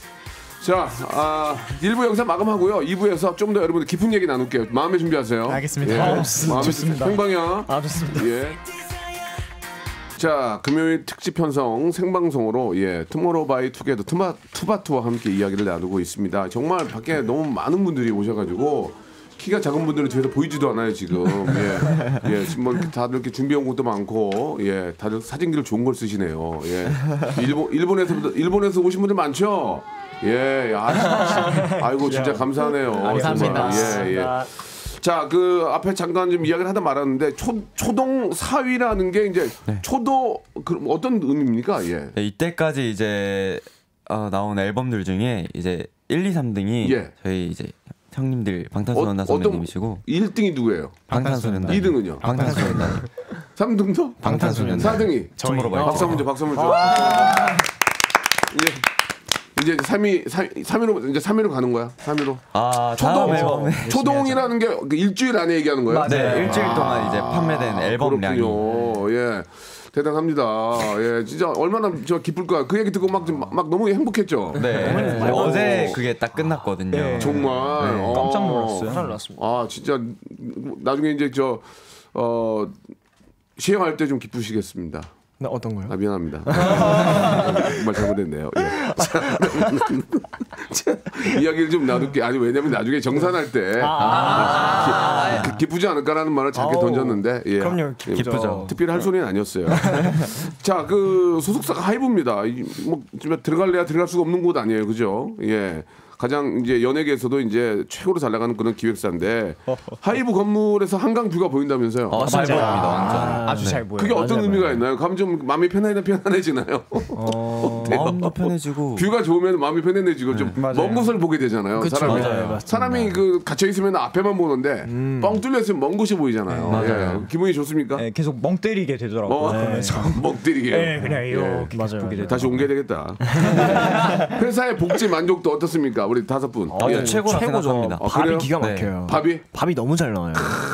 Speaker 1: 자, 아, 일 부 영상 마감하고요. 이 부에서 좀 더 여러분들 깊은 얘기 나눌게요. 마음의 준비하세요.
Speaker 6: 알겠습니다.
Speaker 1: 예.
Speaker 6: 아,
Speaker 1: 마음의 준비. 행방이야.
Speaker 3: 아 좋습니다.
Speaker 1: 예. 자, 금요일 특집 편성 생방송으로 예, 투모로우바이 투게더 투마 투바투와 함께 이야기를 나누고 있습니다. 정말 밖에 너무 많은 분들이 오셔가지고 키가 작은 분들은 뒤에서 보이지도 않아요 지금. 예, 예, 지금 뭐 이렇게 다들 이렇게 준비한 것도 많고, 예, 다들 사진기를 좋은 걸 쓰시네요. 예, 일본 일본에서 일본에서 오신 분들 많죠. 예, 아, 아이고 진짜 감사하네요.
Speaker 6: 감사합니다.
Speaker 1: 정말. 예, 예. 자, 그 앞에 잠깐 좀 이야기를 하다 말았는데 초 초동 사위라는 게 이제 초도 그 어떤 의미입니까? 예.
Speaker 5: 네, 이때까지 이제 어, 나온 앨범들 중에 이제 일, 이, 삼 등이
Speaker 1: 예.
Speaker 5: 저희 이제 형님들 방탄소년단 선배님이시고
Speaker 1: 일 등이 누구예요?
Speaker 5: 방탄소년단
Speaker 1: 이 등은요?
Speaker 5: 방탄소년단
Speaker 1: 삼 등도?
Speaker 5: 방탄소년단
Speaker 1: 사 등이
Speaker 5: 투모로우바이
Speaker 1: 박수 한번 줘, 박수 한번 줘. 이제 이제 삼 위, 삼 위로 이제 삼 위로 가는 거야. 삼 위로.
Speaker 5: 아
Speaker 1: 초동,
Speaker 5: 다음 앨범에
Speaker 1: 초동이라는 게그 일주일 안에 얘기하는 거예요?
Speaker 5: 네 일주일 동안 이제 판매된 앨범량이
Speaker 1: 그렇군요. 예. 대단합니다. 예, 진짜 얼마나 저 기쁠까. 그 얘기 듣고 막, 좀 막, 막 너무 행복했죠.
Speaker 5: 네 어제 그게 딱 끝났거든요.
Speaker 1: 정말 어.
Speaker 4: 깜짝 놀랐어요.
Speaker 3: 깜짝 놀랐습니다.
Speaker 1: 아 진짜 나중에 이제 저 어, 시행할 때 좀 기쁘시겠습니다.
Speaker 3: 네, 어떤 거요?
Speaker 1: 아 미안합니다. 정말 잘못했네요. 예. 자, 이야기를 좀 나눌게. 아니 왜냐면 나중에 정산할 때
Speaker 3: 아,
Speaker 1: 기, 기쁘지 않을까라는 말을 작게
Speaker 3: 아우,
Speaker 1: 던졌는데 예.
Speaker 3: 그럼요, 기쁘죠.
Speaker 1: 특별히 할 소리는 아니었어요. 자, 그 소속사가 하이브입니다. 이, 뭐 좀 들어갈래야 들어갈 수가 없는 곳 아니에요, 그죠? 예. 가장 이제 연예계에서도 이제 최고로 잘 나가는 그런 기획사인데 하이브 건물에서 한강 뷰가 보인다면서요?
Speaker 5: 어, 잘 보입니다. 완전.
Speaker 6: 아주
Speaker 5: 네.
Speaker 6: 잘 보여요.
Speaker 1: 그게 어떤
Speaker 3: 맞아요,
Speaker 1: 의미가
Speaker 3: 맞아요.
Speaker 1: 있나요? 그럼 좀 마음이 편안해 편안해지나요?
Speaker 3: 어,
Speaker 5: 마음도 편해지고.
Speaker 1: 뷰가 좋으면 마음이 편안해지고 좀 먼 곳을 보게 되잖아요.
Speaker 6: 그쵸,
Speaker 1: 사람이
Speaker 3: 맞아요, 맞습니다.
Speaker 1: 사람이 그 갇혀 있으면 앞에만 보는데 뻥 뚫려 있으면 먼 곳이 보이잖아요.
Speaker 5: 맞아요.
Speaker 1: 예. 기분이 좋습니까?
Speaker 4: 네, 계속 멍 때리게 되더라고요.
Speaker 1: 어, 멍 때리게.
Speaker 4: 네, 그냥 이렇게
Speaker 3: 맞아요.
Speaker 4: 보게 되더라고요.
Speaker 1: 다시 옮겨야 되겠다. 회사의 복지 만족도 어떻습니까? 우리 다섯 분.
Speaker 5: 어,
Speaker 1: 예.
Speaker 5: 최고라
Speaker 3: 최고죠.
Speaker 5: 생각합니다.
Speaker 1: 아, 그래요?
Speaker 3: 밥이 기가
Speaker 5: 네.
Speaker 3: 막혀요.
Speaker 1: 밥이
Speaker 3: 밥이 너무 잘 나와요.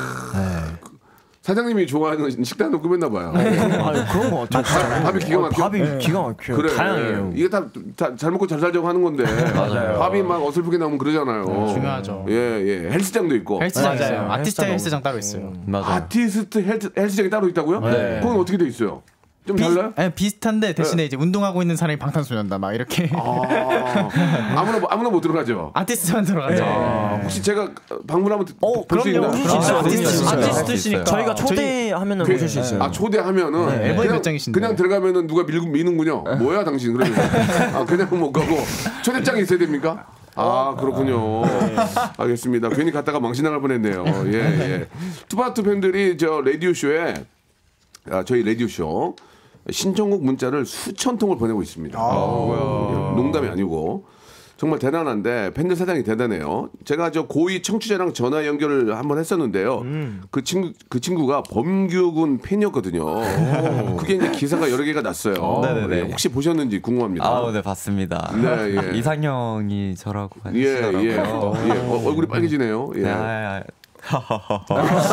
Speaker 1: 사장님이 좋아하는 식단을 꾸몄나 봐요.
Speaker 3: 아, 그런 거 같아요. 진짜.
Speaker 1: 밥이 기가 막혀?
Speaker 3: 밥이 기가 막혀요.
Speaker 1: 그래.
Speaker 3: 다양해요.
Speaker 1: 이게 다 잘 먹고 잘 살자고 하는 건데.
Speaker 5: 맞아요.
Speaker 1: 밥이 막 어설프게 나오면 그러잖아요.
Speaker 6: 중요하죠.
Speaker 1: 예, 예. 헬스장도 있고.
Speaker 6: 헬스장
Speaker 3: 맞아요.
Speaker 6: 있어요. 아티스트
Speaker 3: 헬스장
Speaker 6: 헬스장 따로 있어요.
Speaker 5: 맞아요.
Speaker 1: 아티스트 헬스, 헬스장이 따로 있다고요?
Speaker 3: 네.
Speaker 1: 그건 어떻게 돼 있어요? 좀 달라요?
Speaker 6: 비, 아니, 비슷한데 대신에 이제 운동하고 있는 사람이 방탄소년단 막 이렇게
Speaker 1: 아, 아무나 아무나 못 들어가죠.
Speaker 6: 아티스트만 들어가죠.
Speaker 1: 아, 혹시 제가 방문하면
Speaker 3: 어,
Speaker 1: 볼 수 있나요?
Speaker 3: 그럼요. 오실 수 있어요.
Speaker 5: 아티스트
Speaker 3: 오실 수 있어요.
Speaker 4: 아티스트시니까.
Speaker 3: 저희가 초대하면은
Speaker 1: 그-
Speaker 3: 오실 수 있어요.
Speaker 1: 아 초대하면은
Speaker 6: 네, 앨범이
Speaker 1: 그냥,
Speaker 6: 몇 장이신데.
Speaker 1: 그냥 들어가면은 누가 밀, 미는군요. 뭐야 당신 그러면 아 그냥 못 가고 초대장이 있어야 됩니까? 아 그렇군요. 알겠습니다. 괜히 갔다가 망신당할 뻔했네요. 예 예. 투바투 팬들이 저 라디오 쇼에 아, 저희 라디오 쇼 신청곡 문자를 수천 통을 보내고 있습니다. 어, 농담이 아니고. 정말 대단한데 팬들 사장이 대단해요. 제가 저 고위 청취자랑 전화 연결을 한번 했었는데요.
Speaker 3: 음.
Speaker 1: 그 친구 그 친구가 범규군 팬이었거든요. 그게 이제 기사가 여러 개가 났어요.
Speaker 5: 네네네.
Speaker 1: 예, 혹시 보셨는지 궁금합니다.
Speaker 5: 아, 네 봤습니다.
Speaker 1: 네, 예.
Speaker 5: 이상형이 저라고
Speaker 1: 예,
Speaker 5: 하시더라고요.
Speaker 1: 예. 예. 어, 얼굴이 빨개지네요. 예.
Speaker 5: 네, 아, 아,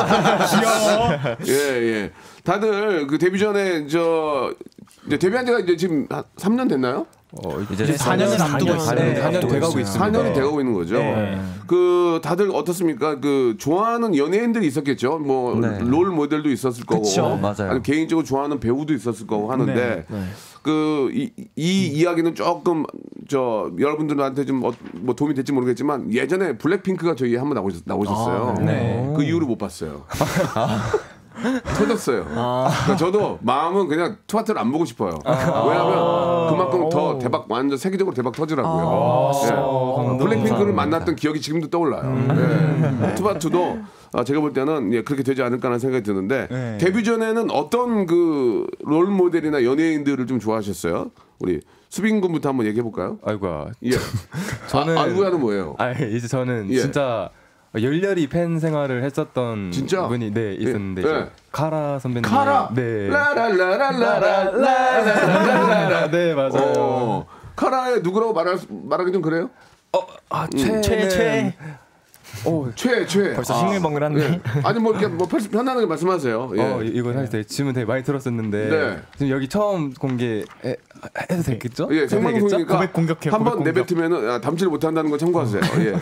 Speaker 1: 예, 예. 다들 그 데뷔 전에 저 이제 데뷔한 지가 이제 지금 한 삼 년 됐나요?
Speaker 5: 어, 이제
Speaker 6: 이제 사 년을 앞두고
Speaker 3: 사
Speaker 6: 있어요.
Speaker 3: 년,
Speaker 2: 사 년
Speaker 3: 앞두고
Speaker 2: 돼가고
Speaker 3: 있어요.
Speaker 2: 있습니다.
Speaker 1: 사 년이 돼가고 있는 거죠. 그 다들 어떻습니까? 그 좋아하는 연예인들이 있었겠죠. 뭐 롤
Speaker 5: 네.
Speaker 1: 모델도 있었을 거고,
Speaker 5: 그쵸, 맞아요.
Speaker 1: 아니, 개인적으로 좋아하는 배우도 있었을 거고 하는데 그 이 이 이야기는 조금 저 여러분들한테 좀 뭐 도움이 될지 모르겠지만 예전에 블랙핑크가 저희 한번 나오셨, 나오셨어요. 그 이후로 못 봤어요. 터졌어요. 그러니까 저도 마음은 그냥 투하트를 안 보고 싶어요. 왜냐하면 그만큼 더 대박 완전 세계적으로 대박 터지라고요. 예. 블랙핑크를 만났던 기억이 지금도 떠올라요. 예. 투바투도 아, 제가 볼 때는 예, 그렇게 되지 않을까라는 생각이 드는데 데뷔 전에는 어떤 그 롤 모델이나 연예인들을 좀 좋아하셨어요? 우리 수빈 군부터 한번 얘기해 볼까요?
Speaker 2: 아이고야.
Speaker 1: 예.
Speaker 2: 저는
Speaker 1: 아, 아이고야는 뭐예요?
Speaker 2: 아 이제 저는
Speaker 1: 예.
Speaker 2: 진짜 열렬히 팬 생활을 했었던
Speaker 1: 진짜?
Speaker 2: 분이 네 있었는데
Speaker 1: 예.
Speaker 2: 이제 카라 선배님.
Speaker 1: 카라.
Speaker 2: 네.
Speaker 1: 라라라라라라라라라라.
Speaker 2: 네 맞아요.
Speaker 1: 어, 카라의 누구라고 말할 수- 말하기 좀 그래요?
Speaker 2: 아 최,
Speaker 3: 최, 최.
Speaker 1: 최, 최.
Speaker 3: 벌써
Speaker 1: 아,
Speaker 3: 싱글벙글한데.
Speaker 1: 예. 아니 뭐 이렇게 뭐 편- 편안하게 말씀하세요. 예.
Speaker 2: 어 이- 이거 사실 되게 질문 되게 많이 들었었는데
Speaker 1: 네.
Speaker 2: 지금 여기 처음 공개 해, 해도 되겠죠?
Speaker 1: 예,
Speaker 2: 해도 되겠죠?
Speaker 1: 생방송이니까
Speaker 6: 고백 공격해,
Speaker 1: 한번
Speaker 6: 고백 공격.
Speaker 1: 내뱉으면은 아, 담지를 못한다는 거 참고하세요. 예,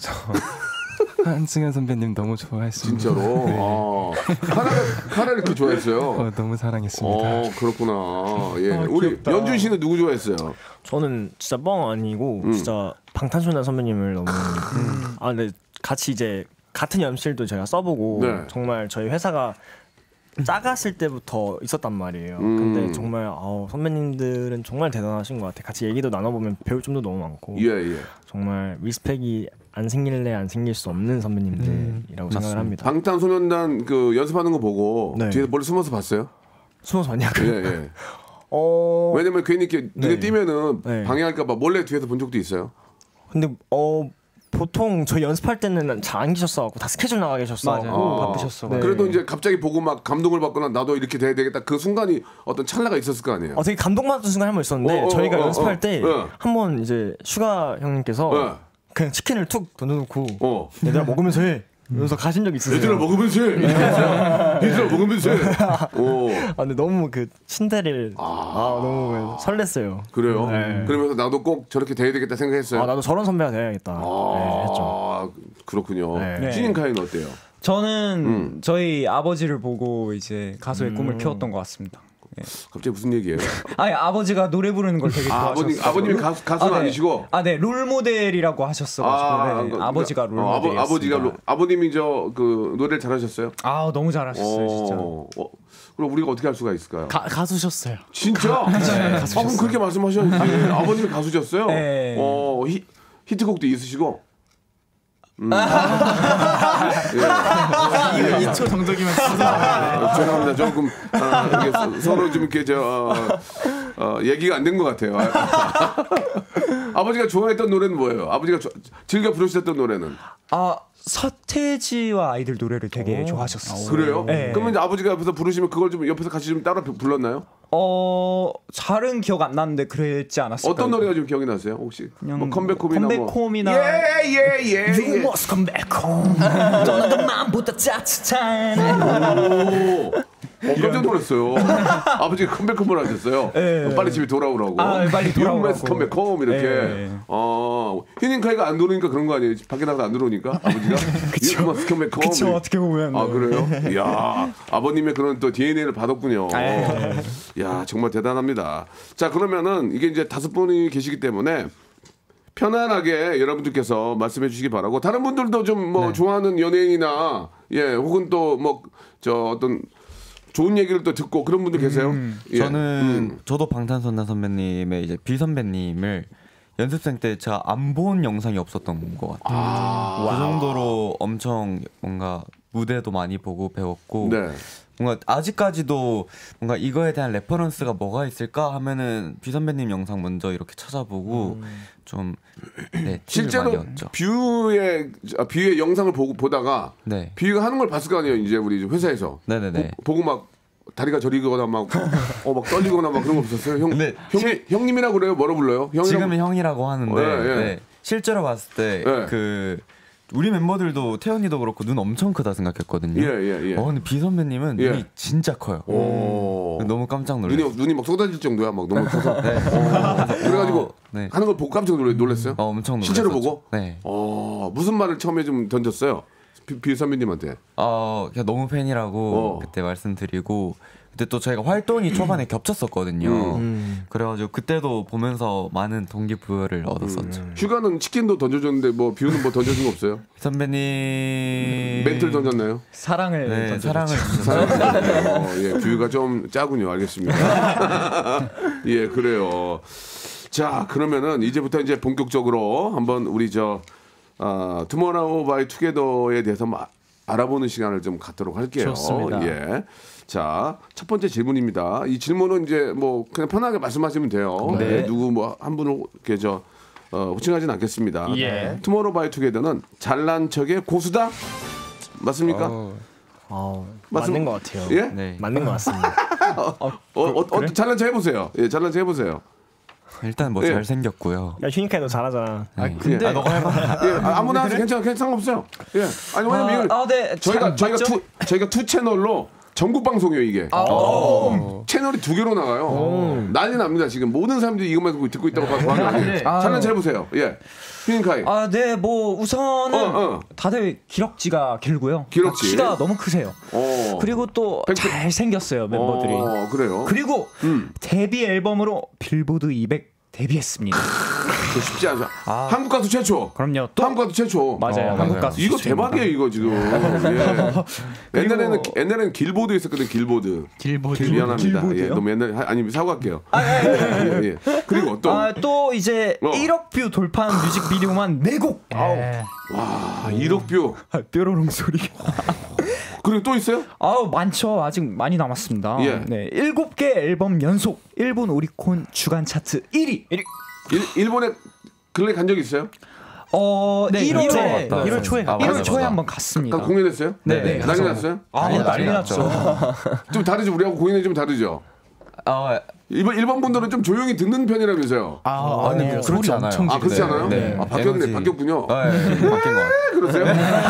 Speaker 2: 한승현 선배님 너무 좋아했습니다.
Speaker 1: 진짜로.
Speaker 2: 네.
Speaker 1: 아, 카라를 카라를 그렇게 좋아했어요.
Speaker 2: 어, 너무 사랑했습니다.
Speaker 1: 어, 그렇구나. 예, 우리 연준 씨는 누구 좋아했어요?
Speaker 3: 저는 진짜 뻥 아니고
Speaker 1: 음.
Speaker 3: 진짜 방탄소년단 선배님을 너무 아 근데 같이 이제 같은 연필도 제가 써보고
Speaker 1: 네.
Speaker 3: 정말 저희 회사가 작았을 때부터 있었단 말이에요.
Speaker 1: 음.
Speaker 3: 근데 정말 아우, 선배님들은 정말 대단하신 것 같아. 같이 얘기도 나눠보면 배울 점도 너무 많고
Speaker 1: 예, 예.
Speaker 3: 정말 리스펙이 안 생길래 안 생길 수 없는 선배님들이라고 생각을 합니다.
Speaker 1: 방탄소년단 그 연습하는 거 보고
Speaker 3: 네.
Speaker 1: 뒤에서 멀리 숨어서 봤어요?
Speaker 3: 숨어서 봤냐고요?
Speaker 1: 예, 예.
Speaker 3: 어
Speaker 1: 왜냐면 괜히 이렇게 눈에
Speaker 3: 네.
Speaker 1: 띄면은
Speaker 3: 네.
Speaker 1: 방해할까봐 몰래 뒤에서 본 적도 있어요.
Speaker 3: 근데 어 보통 저희 연습할 때는 잘 안 계셨어갖고 다 스케줄 나가 계셨어갖고
Speaker 1: 맞아요.
Speaker 3: 바쁘셨어.
Speaker 1: 그래도 이제 갑자기 보고 막 감동을 받거나 나도 이렇게 돼야 되겠다. 그 순간이 어떤 찰나가 있었을 거 아니에요.
Speaker 3: 어 되게 감동받은 순간 한 번 있었는데
Speaker 1: 어, 어,
Speaker 3: 저희가
Speaker 1: 어, 어,
Speaker 3: 연습할
Speaker 1: 어.
Speaker 3: 때
Speaker 1: 어.
Speaker 3: 한 번 이제 슈가 형님께서
Speaker 1: 어.
Speaker 3: 그냥 치킨을 툭 던져놓고
Speaker 1: 어.
Speaker 3: 얘들아 먹으면서 해 이러면서 가신 적 있으세요?
Speaker 1: 얘들아 먹으면서 해. 얘들아 먹으면서 해. 오.
Speaker 3: 아 근데 너무 그 친데를 아, 너무 설렜어요.
Speaker 1: 그래요?
Speaker 3: 네.
Speaker 1: 그러면서 나도 꼭 저렇게 돼야 되겠다 생각했어요.
Speaker 3: 아 나도 저런 선배가 돼야겠다. 네, 했죠.
Speaker 1: 아, 그렇군요.
Speaker 3: 네.
Speaker 1: 찌닝카이는 어때요?
Speaker 4: 저는
Speaker 1: 음.
Speaker 4: 저희 아버지를 보고 이제 가수의 꿈을 키웠던 것 같습니다. 예.
Speaker 1: 갑자기 무슨 얘기예요?
Speaker 4: 아니 아버지가 노래 부르는 걸 되게
Speaker 1: 아,
Speaker 4: 좋아하셨어요.
Speaker 1: 아버님, 아버님이 가수, 가수는
Speaker 4: 아, 네.
Speaker 1: 아니시고?
Speaker 4: 아, 네, 롤 모델이라고 하셨어가지고 네,
Speaker 1: 그,
Speaker 4: 아버지가 롤
Speaker 1: 어, 아버,
Speaker 4: 모델이었습니다.
Speaker 1: 아버지가 로, 아버님이 저 그 노래를 잘하셨어요?
Speaker 4: 아 너무 잘하셨어요, 진짜.
Speaker 1: 어, 어, 그럼 우리가 어떻게 할 수가 있을까요?
Speaker 6: 가, 가수셨어요.
Speaker 1: 진짜? 아, 그럼 그렇게 말씀하셔야지. 아버님이 가수셨어요?
Speaker 4: 네.
Speaker 1: 어, 히, 히트곡도 있으시고. 음.
Speaker 6: 예. 이 초 정적이면
Speaker 1: 어, 죄송합니다. 조금 아, 이렇게 서, 서로 좀 이렇게 저 어, 어, 얘기가 안 된 것 같아요. 아버지가 좋아했던 노래는 뭐예요? 아버지가 조, 즐겨 부르셨던 노래는?
Speaker 3: 아 서태지와 아이들 노래를 되게 좋아하셨어요.
Speaker 1: 그래요?
Speaker 3: 네.
Speaker 1: 그러면 이제 아버지가 옆에서 부르시면 그걸 좀 옆에서 같이 좀 따라 불렀나요?
Speaker 3: 어 잘은 기억 안 나는데 그랬지 않았을까요?
Speaker 1: 어떤 노래가 좀 기억이 나세요? 혹시
Speaker 3: 그냥
Speaker 1: 뭐 컴백홈이나
Speaker 3: 컴백홈이나
Speaker 1: 예예예
Speaker 3: You
Speaker 1: 예.
Speaker 3: must come back home. 떠나던 마음보다 따뜻한.
Speaker 1: 오. 어, 깜짝 놀랐어요. 아버지가 컴백홈을 하셨어요.
Speaker 3: 네.
Speaker 1: 어, 빨리 집에 돌아오라고.
Speaker 3: 아, 빨리 돌아오라고.
Speaker 1: You must come back home 이렇게.
Speaker 3: 네.
Speaker 1: 어, 휴닝카이가 안 들어오니까 그런 거 아니에요? 밖에 나가서 안 들어오니까 아버지가. You must come back home.
Speaker 3: 그쵸, 어떻게 보면.
Speaker 1: 아 그래요? 이야 아버님의 그런 또 디엔에이를 받았군요.
Speaker 3: 네.
Speaker 1: 야 정말 대단합니다. 자 그러면은 이게 이제 다섯 분이 계시기 때문에. 편안하게 여러분들께서 말씀해 주시기 바라고 다른 분들도 좀 뭐 좋아하는 연예인이나 예 혹은 또 뭐 저 어떤 좋은 얘기를 또 듣고 그런 분들 계세요? 예.
Speaker 5: 저는
Speaker 1: 음.
Speaker 5: 저도 방탄소년단 선배님의 이제 비 선배님을 연습생 때 제가 안 본 영상이 없었던 것 같아요.
Speaker 1: 아.
Speaker 5: 그 정도로 엄청 뭔가 무대도 많이 보고 배웠고
Speaker 1: 네.
Speaker 5: 뭔가 아직까지도 뭔가 이거에 대한 레퍼런스가 뭐가 있을까 하면은 비 선배님 영상 먼저 이렇게 찾아보고
Speaker 1: 음.
Speaker 5: 좀 네,
Speaker 1: 실제로
Speaker 5: 많이 얻죠.
Speaker 1: 뷰의 아, 뷰의 영상을 보고 보다가
Speaker 5: 네.
Speaker 1: 뷰가 하는 걸 봤을 거 아니에요 이제 우리 회사에서
Speaker 5: 네네네.
Speaker 1: 보, 보고 막 다리가 저리거나 막 어 막 떨리거나 막 그런 거 없었어요 형
Speaker 5: 네.
Speaker 1: 형님 형님이라고 그래요 뭐라 불러요 형이라고
Speaker 5: 지금은 형이라고 하는데
Speaker 1: 어, 예, 예.
Speaker 5: 네, 실제로 봤을 때
Speaker 1: 예.
Speaker 5: 그 우리 멤버들도 태연이도 그렇고 눈 엄청 크다 생각했거든요.
Speaker 1: 예, 예, 예.
Speaker 5: 어 근데 비 선배님은
Speaker 1: 예.
Speaker 5: 눈이 진짜 커요.
Speaker 1: 오.
Speaker 5: 너무 깜짝 놀랐어요.
Speaker 1: 눈이 눈이 막 쏟아질 정도야 막 너무 커서 네. 어, 그래가지고
Speaker 5: 네.
Speaker 1: 하는 걸 보고 깜짝 놀랐, 놀랐어요.
Speaker 5: 어, 엄청 놀랐어요.
Speaker 1: 실제로 보고?
Speaker 5: 네.
Speaker 1: 어 무슨 말을 처음에 좀 던졌어요? 비, 비 선배님한테.
Speaker 5: 어 그냥 너무 팬이라고
Speaker 1: 어.
Speaker 5: 그때 말씀드리고 그때 또 저희가 활동이 초반에 겹쳤었거든요.
Speaker 1: 음.
Speaker 5: 그래가지고 그때도 보면서 많은 동기부여를 얻었었죠.
Speaker 1: 휴가는 치킨도 던져줬는데 뭐 비우는 뭐 던져준 거 없어요?
Speaker 5: 선배님
Speaker 1: 멘트를 던졌나요?
Speaker 3: 사랑을
Speaker 5: 네
Speaker 3: 던져줬죠.
Speaker 5: 사랑을 주셔서
Speaker 1: 어, 예, 뷰가 좀 짜군요. 알겠습니다. 예, 그래요. 자, 그러면은 이제부터 이제 본격적으로 한번 우리 저 어, 투모로우 바이 투게더에 대해서 마, 알아보는 시간을 좀 갖도록 할게요.
Speaker 6: 좋습니다.
Speaker 1: 예. 자, 첫 번째 질문입니다. 이 질문은 이제 뭐 그냥 편하게 말씀하시면 돼요.
Speaker 6: 네.
Speaker 1: 예, 누구 뭐 한 분을 이렇게 저 어, 호칭하진 않겠습니다.
Speaker 6: 예.
Speaker 1: 투모로우 바이 투게더는 잘난 척의 고수다? 맞습니까?
Speaker 2: 어,
Speaker 8: 어,
Speaker 1: 맞습-
Speaker 8: 맞는 것 같아요.
Speaker 1: 예?
Speaker 5: 네.
Speaker 8: 맞는 것 같습니다.
Speaker 1: 어, 어, 어, 잘난 척 해보세요. 예, 잘난 척 해보세요.
Speaker 5: 일단 뭐
Speaker 1: 예.
Speaker 5: 잘생겼고요.
Speaker 8: 야 휴니카이 너 잘하잖아.
Speaker 5: 네.
Speaker 1: 근데
Speaker 5: 아, 너가 해봐.
Speaker 1: 예, 아, 아무나 해도 괜찮아, 괜찮은 거 없어요. 예, 아니 왜냐면 이걸
Speaker 3: 아, 네.
Speaker 1: 저희가
Speaker 3: 참
Speaker 1: 저희가
Speaker 3: 맞죠?
Speaker 1: 투 저희가 투 채널로 전국 방송이에요 이게.
Speaker 3: 어.
Speaker 1: 채널이 두 개로 나가요. 난리 납니다 지금 모든 사람들이 이것만 듣고, 듣고 있다고 봐서 하는 아니에요. 잘난 척 해보세요. 예, 휴닝카이.
Speaker 3: 아, 네, 뭐 우선은
Speaker 1: 어, 어.
Speaker 3: 다들 기럭지가 길고요.
Speaker 1: 기럭지.
Speaker 3: 키가 너무 크세요.
Speaker 1: 어.
Speaker 3: 그리고 또
Speaker 1: 백-
Speaker 3: 잘 생겼어요 멤버들이.
Speaker 1: 어, 그래요.
Speaker 3: 그리고
Speaker 1: 음.
Speaker 3: 데뷔 앨범으로 빌보드 이백 데뷔했습니다.
Speaker 1: 그거 쉽지 않아. 한국 가수 최초.
Speaker 3: 그럼요. 또
Speaker 1: 한국 가수 최초.
Speaker 3: 맞아요.
Speaker 5: 어,
Speaker 3: 한국
Speaker 5: 맞아요.
Speaker 3: 가수
Speaker 1: 이거
Speaker 3: 최초입니다.
Speaker 1: 대박이에요 이거 지금. 예. 옛날에는 옛날에는 길보드 있었거든 길보드.
Speaker 6: 길보드.
Speaker 1: 미안합니다. 예,
Speaker 3: 길보드요?
Speaker 1: 너무 옛날 아니 사과할게요. 예, 예. 그리고 또
Speaker 3: 아, 또 이제
Speaker 1: 어.
Speaker 3: 일억 뷰 돌파한 뮤직비디오만 네 곡.
Speaker 6: 예.
Speaker 1: 와, 일억 뷰.
Speaker 3: 아, 뾰로롱 소리.
Speaker 1: 그리고 또 있어요?
Speaker 3: 아우 많죠. 아직 많이 남았습니다.
Speaker 1: 예.
Speaker 3: 네, 일곱 개 앨범 연속 일본 오리콘 주간 차트 일 위.
Speaker 1: 일, 일본에 근래 간 적 있어요?
Speaker 3: 어,
Speaker 6: 네,
Speaker 3: 일월에
Speaker 6: 일월
Speaker 5: 갔다
Speaker 3: 일월
Speaker 5: 왔어요.
Speaker 3: 초에
Speaker 5: 아,
Speaker 3: 일월
Speaker 5: 맞아,
Speaker 3: 초에
Speaker 5: 맞아.
Speaker 3: 한번 갔습니다.
Speaker 1: 가 공연했어요?
Speaker 3: 네, 네.
Speaker 1: 난리 났어요?
Speaker 3: 아, 난리 났죠.
Speaker 1: 좀 다르죠. 우리하고 공연이 좀 다르죠.
Speaker 5: 아,
Speaker 1: 일본 일본 분들은 좀 조용히 듣는 편이라면서요.
Speaker 6: 아,
Speaker 5: 아니,
Speaker 6: 아니,
Speaker 5: 그렇지
Speaker 6: 소리
Speaker 5: 않아요.
Speaker 6: 엄청
Speaker 1: 아, 그렇지
Speaker 6: 지르네.
Speaker 1: 않아요?
Speaker 5: 네.
Speaker 1: 아, 바뀌었네.
Speaker 5: 에너지.
Speaker 1: 바뀌었군요.
Speaker 5: 아, 예, 바뀐 것 같아요.
Speaker 1: 그러세요?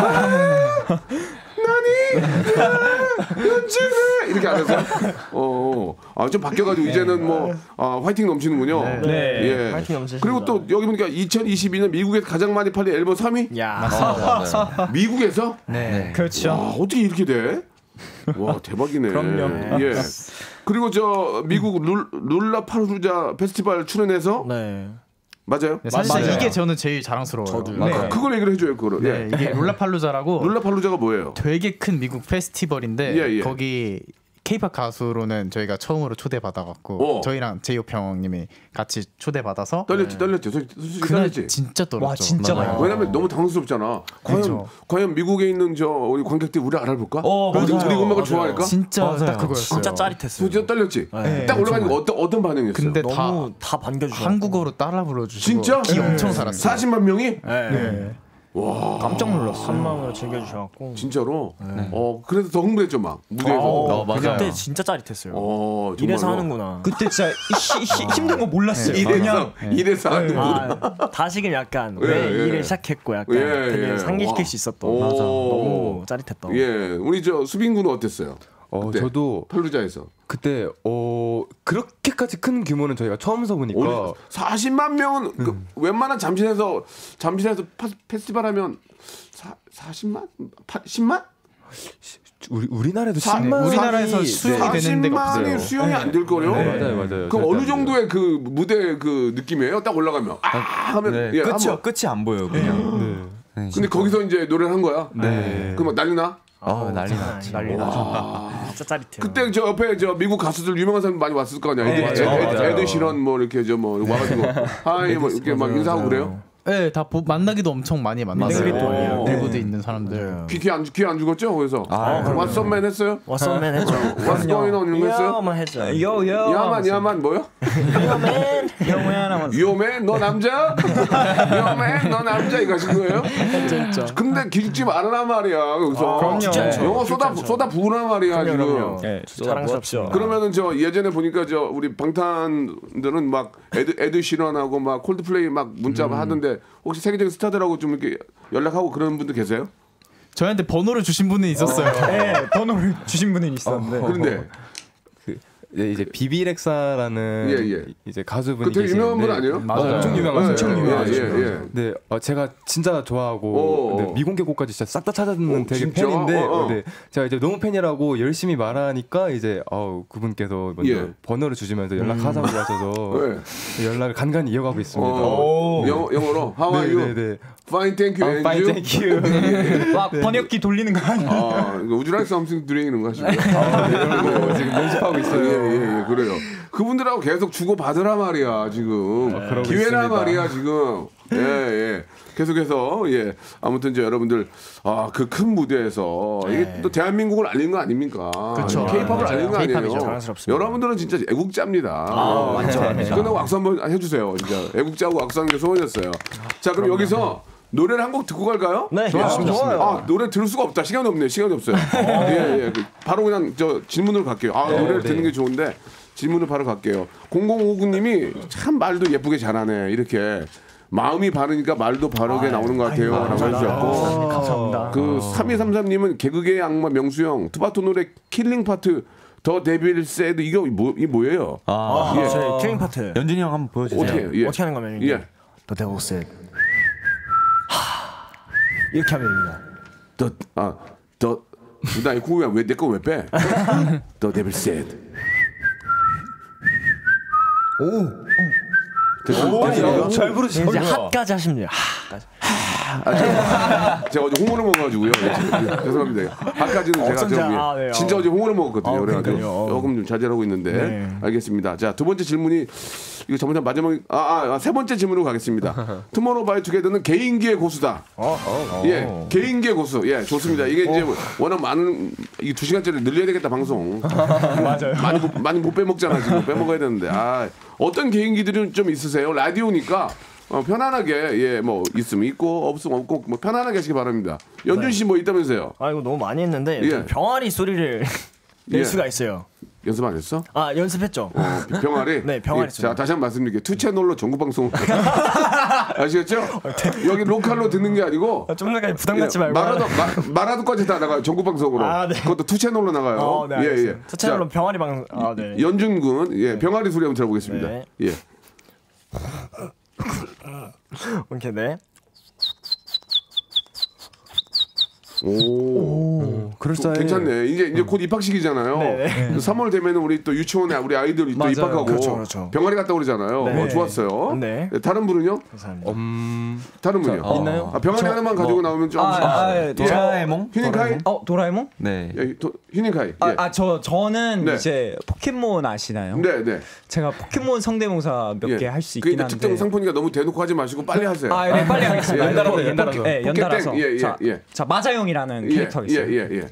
Speaker 1: 나니 연주네 이렇게 안 하세요? 어, 아, 좀 바뀌어가지고 이제는 뭐 아, 화이팅 넘치는군요.
Speaker 3: 네.
Speaker 1: 예.
Speaker 8: 화이팅 넘치십니다.
Speaker 1: 그리고 또 여기 보니까 이천이십이 년 미국에서 가장 많이 팔린 앨범 삼 위?
Speaker 8: 야.
Speaker 1: 미국에서?
Speaker 6: 네.
Speaker 3: 그렇죠.
Speaker 1: 와, 어떻게 이렇게 돼? 와, 대박이네.
Speaker 3: 그럼요.
Speaker 1: 예. 그리고 저 미국 룰, 룰라파루자 페스티벌 출연해서
Speaker 8: 네.
Speaker 1: 맞아요?
Speaker 6: 네, 사실
Speaker 8: 맞아요.
Speaker 6: 이게 저는 제일 자랑스러워요.
Speaker 8: 저도요.
Speaker 6: 네.
Speaker 1: 아, 그걸 얘기를 해줘요, 그거를.
Speaker 6: 네,
Speaker 1: 예.
Speaker 6: 이게 롤라팔루자라고
Speaker 1: 룰라파루자가 뭐예요?
Speaker 6: 되게 큰 미국 페스티벌인데
Speaker 1: 예, 예.
Speaker 6: 거기 K-팝 가수로는 저희가 처음으로 초대받아갖고
Speaker 1: 어.
Speaker 6: 저희랑 제이홉 형님이 같이 초대받아서
Speaker 1: 떨렸지, 떨렸지, 솔직히, 솔직히
Speaker 6: 그날
Speaker 1: 떨렸지.
Speaker 6: 진짜 떨었죠.
Speaker 4: 와 진짜
Speaker 6: 맞아요.
Speaker 4: 많이.
Speaker 1: 왜냐면 너무 당황스럽잖아. 과연
Speaker 6: 그쵸.
Speaker 1: 과연 미국에 있는 저 우리 관객들이 우리 알아볼까?
Speaker 3: 어,
Speaker 1: 우리,
Speaker 3: 맞아요.
Speaker 1: 우리 음악을
Speaker 3: 맞아요.
Speaker 1: 좋아할까?
Speaker 6: 진짜
Speaker 5: 맞아요.
Speaker 6: 딱 그거였어요.
Speaker 3: 진짜 짜릿했어요.
Speaker 1: 진짜 떨렸지.
Speaker 3: 네.
Speaker 1: 딱 올라가니까 어떤 어떤 반응이었어요?
Speaker 6: 근데
Speaker 3: 너무
Speaker 6: 다
Speaker 3: 다 반겨주고
Speaker 6: 한국어로 따라 불러주시고
Speaker 1: 진짜?
Speaker 6: 기 엄청 살았어요.
Speaker 1: 사십만 명이?
Speaker 6: 네.
Speaker 3: 깜짝 놀랐어. 한 마음으로 즐겨주셔갖고.
Speaker 1: 진짜로. 어 그래서 더 흥분했죠 막 무대에서.
Speaker 5: 어, 맞아요.
Speaker 3: 그때 진짜 짜릿했어요.
Speaker 1: 어,
Speaker 3: 이래서
Speaker 1: 정말로.
Speaker 3: 하는구나.
Speaker 4: 그때 진짜 히, 히, 힘든 거 몰랐어요.
Speaker 1: 이래서 이래서 하는구나.
Speaker 3: 아, 다시금 약간
Speaker 1: 예,
Speaker 3: 왜
Speaker 1: 예.
Speaker 3: 이 일을 시작했고 약간
Speaker 1: 예,
Speaker 3: 되게
Speaker 1: 예.
Speaker 3: 상기시킬
Speaker 1: 와.
Speaker 3: 수 있었던.
Speaker 1: 오.
Speaker 3: 맞아. 너무 짜릿했던.
Speaker 1: 예, 우리 저 수빈 군은 어땠어요?
Speaker 2: 어,
Speaker 1: 그때
Speaker 2: 저도
Speaker 1: 팔루자에서.
Speaker 2: 그때 어 그렇게까지 큰 규모는 저희가 처음 서보니까
Speaker 1: 우리 사십만 명은 그 웬만한 잠실에서 잠실에서 파, 페스티벌 하면 사, 사십만? 십만?
Speaker 2: 우리 우리나라에도
Speaker 1: 사-
Speaker 2: 십만
Speaker 6: 우리나라에서 수용이 되는 데가
Speaker 1: 사십만이
Speaker 6: 없어요.
Speaker 1: 수용이 안 될 거요.
Speaker 2: 네, 맞아요, 맞아요.
Speaker 1: 그럼
Speaker 2: 절대
Speaker 1: 어느
Speaker 2: 안
Speaker 1: 정도의 그 무대 그 느낌이에요? 딱 올라가면 아 하면
Speaker 5: 네,
Speaker 1: 예,
Speaker 5: 끝이
Speaker 1: 한번.
Speaker 5: 끝이 안 보여요 그냥.
Speaker 2: 네.
Speaker 5: 네,
Speaker 1: 근데 거기서 이제 노래를 한 거야.
Speaker 2: 네.
Speaker 1: 그럼 막 난리 나?
Speaker 5: 아 난리 났지.
Speaker 3: 난리 나죠. 진짜 짜릿해요.
Speaker 1: 그때 저 옆에 저 미국 가수들 유명한 사람 많이 왔을 거 아니야.
Speaker 3: 네,
Speaker 1: 애드,
Speaker 3: 맞아요.
Speaker 1: 애드,
Speaker 2: 맞아요.
Speaker 1: 애드 시런 뭐 이렇게 저 뭐 와가지고 하이 뭐 이렇게 막 인사하고 그래요.
Speaker 6: 네, 다 보, 만나기도 엄청 많이 만났어요.
Speaker 3: 링크도 아니에요.
Speaker 6: 미국에 있는 사람들.
Speaker 1: 귀안 귀 안 죽었죠? 거기서
Speaker 5: 아,
Speaker 1: 왓썸맨 했어요?
Speaker 3: 왓썸맨 했죠.
Speaker 1: What's going on 이런 거 했어요?
Speaker 3: 야만 했죠.
Speaker 4: 요요.
Speaker 1: 야만 야만 뭐요?
Speaker 4: 영어야 나만.
Speaker 1: 위험해 너 남자? 위험해 너 남자 이거 하신 거예요? 근데 기죽지 말아라 말이야. 그래서
Speaker 3: 그럼요. 진짜 않죠.
Speaker 1: 영어 쏟아 쏟아 부으라 말이야 지금.
Speaker 3: 그럼요.
Speaker 4: 네,
Speaker 3: 자랑스럽죠.
Speaker 1: 그러면은 저 예전에 보니까 저 우리 방탄들은 막 에드 에드 시런하고 막 콜드플레이 막 문자 하던데 혹시 세계적인 스타들하고 좀 이렇게 연락하고 그런 분들 계세요?
Speaker 6: 저희한테 번호를 주신 분은 있었어요.
Speaker 4: 네, 번호를 주신 분이 있었는데.
Speaker 1: 그런데
Speaker 2: 네, 이제 비비렉사라는
Speaker 1: 예, 예.
Speaker 2: 이제 가수분이
Speaker 1: 그 되게 유명한 분
Speaker 2: 계시는데
Speaker 1: 아니에요?
Speaker 2: 맞아요. 엄청 유명하세요.
Speaker 1: 엄청 유명하죠. 예, 예.
Speaker 2: 네, 어, 제가 진짜 좋아하고
Speaker 1: 오.
Speaker 2: 네, 미공개곡까지 진짜 싹 다 찾아듣는
Speaker 1: 오,
Speaker 2: 되게
Speaker 1: 진짜?
Speaker 2: 팬인데
Speaker 1: 어, 어.
Speaker 2: 네, 제가 이제 너무 팬이라고 열심히 말하니까 이제 어, 그분께서 먼저
Speaker 1: 예.
Speaker 2: 번호를 주시면서 연락하자고 하셔서
Speaker 1: 네.
Speaker 2: 연락을 간간히 이어가고 있습니다.
Speaker 1: 어, 영어 영어로 How are you?
Speaker 2: 네, 네, 네.
Speaker 1: Fine, thank you.
Speaker 2: 어,
Speaker 1: and
Speaker 2: fine,
Speaker 1: you?
Speaker 2: thank you.
Speaker 4: 막 번역기 돌리는 거 아니야?
Speaker 1: 아, 이거 Would you like something doing는 거 하시고요.
Speaker 2: 네, 지금 연습하고 있어요.
Speaker 1: 예, 예, 예, 그래요. 그분들하고 계속 주고 받으라 말이야 지금.
Speaker 2: 그러고
Speaker 1: 기회나
Speaker 2: 있습니다.
Speaker 1: 말이야 지금. 예, 예. 계속해서 예 아무튼 이제 여러분들 아 그 큰 무대에서 이게 또 대한민국을 알린 거 아닙니까?
Speaker 6: 그쵸.
Speaker 1: K-팝을 알린 거 아니에요.
Speaker 3: K-팝이죠. 자랑스럽습니다.
Speaker 1: 여러분들은 진짜 애국자입니다.
Speaker 3: 아, 맞죠.
Speaker 1: 끝나고 악수 한번 해주세요. 진짜 애국자하고 악수하는 게 소원이었어요. 자 그럼 여기서 노래를 한 곡 듣고 갈까요?
Speaker 3: 네, 좋습니다.
Speaker 1: 아 노래 들을 수가 없다. 시간이 없네요. 시간이 없어요. 예, 예. 그, 바로 그냥 저 질문으로 갈게요. 아 노래를 듣는 게 좋은데 질문을 바로 갈게요. 공공오구님이 참 말도 예쁘게 잘하네. 이렇게 마음이 바르니까 말도 바르게 나오는 것 같아요. 라고 해주셨고
Speaker 3: 감사합니다.
Speaker 1: 그 삼이삼삼님은 개그계의 악마 명수형 투바토 노래 킬링 파트 더 데빌 세드 이거 뭐, 이게 뭐예요?
Speaker 5: 아,
Speaker 1: 예.
Speaker 3: 저희 킬링 파트
Speaker 5: 연준이 형 한번 보여주세요.
Speaker 1: 어떻게 해요? 예.
Speaker 3: 어떻게 하는 거면
Speaker 1: 예.
Speaker 3: 더 데보셋 이렇게 하면 됩니다.
Speaker 1: 더, 아, 더, 나 이거 왜내 거 왜 빼? 더 데빌 세드. 됐습니까?
Speaker 2: 잘 부르시네요.
Speaker 3: 이제 핫까지 하시면 돼요.
Speaker 1: 아, 제가, 제가 어제 홍어를 먹어가지고요. 예, 죄송합니다. 아까지는 제가
Speaker 3: 어쩐지,
Speaker 1: 좀, 예,
Speaker 3: 아, 네,
Speaker 1: 진짜
Speaker 3: 어.
Speaker 1: 어제 홍어를 먹었거든요.
Speaker 3: 아,
Speaker 1: 그래가지고
Speaker 3: 그러니까요.
Speaker 1: 조금 좀 자제하고 있는데
Speaker 3: 네.
Speaker 1: 알겠습니다. 자, 두 번째 질문이 이거 잘못하면 마지막 아, 아, 아, 세 번째 질문으로 가겠습니다. 투모로우바이투게더는 개인기의 고수다. 예, 개인기의 고수. 예, 좋습니다. 이게 이제 워낙 많은 이 두 시간짜리 늘려야 되겠다 방송. 맞아요. 많이 못- 많이 못 빼먹잖아 지금 빼먹어야 되는데. 아, 어떤 개인기들은 좀 있으세요? 라디오니까. 어, 편안하게 예 뭐 있으면 있고 없으면 없고 뭐 편안하게 하시기 바랍니다. 연준 씨 뭐 있다면서요?
Speaker 3: 아 이거 너무 많이 했는데
Speaker 1: 예.
Speaker 3: 좀 병아리 소리를 낼
Speaker 1: 예.
Speaker 3: 수가 있어요.
Speaker 1: 연습 안 했어?
Speaker 3: 아 연습했죠.
Speaker 1: 어, 병아리.
Speaker 3: 네, 병아리
Speaker 1: 예,
Speaker 3: 소리.
Speaker 1: 자 다시 한번 말씀드릴게요. 투 채널로 전국 방송 아시겠죠? 여기 로컬로 듣는 게 아니고
Speaker 3: 좀 전까지 부담 갖지 말고.
Speaker 1: 마라도 마, 마라도까지 다 나가요. 전국 방송으로.
Speaker 3: 아, 네.
Speaker 1: 그것도 투 채널로 나가요.
Speaker 3: 어, 네,
Speaker 1: 예
Speaker 3: 알겠어요.
Speaker 1: 예.
Speaker 3: 첫 채널로
Speaker 1: 자,
Speaker 3: 병아리 방. 아 네.
Speaker 1: 연준 군 예 병아리 소리 한번 들어보겠습니다.
Speaker 3: 네.
Speaker 1: 예.
Speaker 3: 이렇게 네.
Speaker 1: 오,
Speaker 2: 그럴싸해.
Speaker 1: 괜찮네. 이제 이제 곧 입학식이잖아요. 삼월 되면 우리 또 유치원에 우리 아이들이 또
Speaker 8: 맞아요.
Speaker 1: 입학하고
Speaker 8: 그렇죠, 그렇죠.
Speaker 1: 병아리 갔다 그러잖아요.
Speaker 8: 네.
Speaker 1: 어, 좋았어요.
Speaker 8: 네.
Speaker 1: 다른 분은요?
Speaker 2: 음,
Speaker 1: 다른 분이요?
Speaker 2: 어. 있나요?
Speaker 1: 아, 병아리 하나만 가지고 나오면 좀.
Speaker 4: 아, 아, 예,
Speaker 5: 도라에몽?
Speaker 1: 휴닝카이?
Speaker 4: 어 도라에몽?
Speaker 5: 네.
Speaker 1: 예, 도- 휴닝카이.
Speaker 4: 아,
Speaker 1: 예.
Speaker 4: 아, 저 저는
Speaker 1: 네.
Speaker 4: 이제 포켓몬 아시나요?
Speaker 1: 네, 네.
Speaker 4: 제가 포켓몬 성대모사 몇 개 할 수 있긴
Speaker 1: 근데
Speaker 4: 한데.
Speaker 1: 특정 상품이니까 너무 대놓고 하지 마시고 빨리 하세요.
Speaker 4: 아, 네, 빨리 하겠습니다.
Speaker 1: 예,
Speaker 2: 연달아서,
Speaker 4: 포-
Speaker 2: 연달아서.
Speaker 4: 포켓- 예, 연달아서.
Speaker 1: 포켓땡, 예, 예,
Speaker 4: 자,
Speaker 1: 예.
Speaker 4: 자 마자용이라는
Speaker 1: 예,
Speaker 4: 캐릭터가 있어요.
Speaker 1: 예, 예, 예.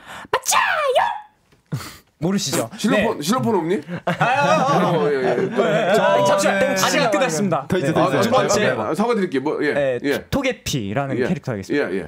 Speaker 4: 모르시죠?
Speaker 1: 실로폰, 실로폰 없니? 어, 예, 예. 또-
Speaker 4: 네. 자, 잠시만. 아직 안 끝났습니다.
Speaker 2: 더 있어, 더
Speaker 1: 아,
Speaker 2: 있어.
Speaker 4: 두 번째.
Speaker 1: 아, 아, 사과드릴게요. 뭐, 예,
Speaker 4: 예,
Speaker 1: 예.
Speaker 4: 토게피라는
Speaker 1: 예.
Speaker 4: 캐릭터 하겠습니다.
Speaker 1: 예, 예.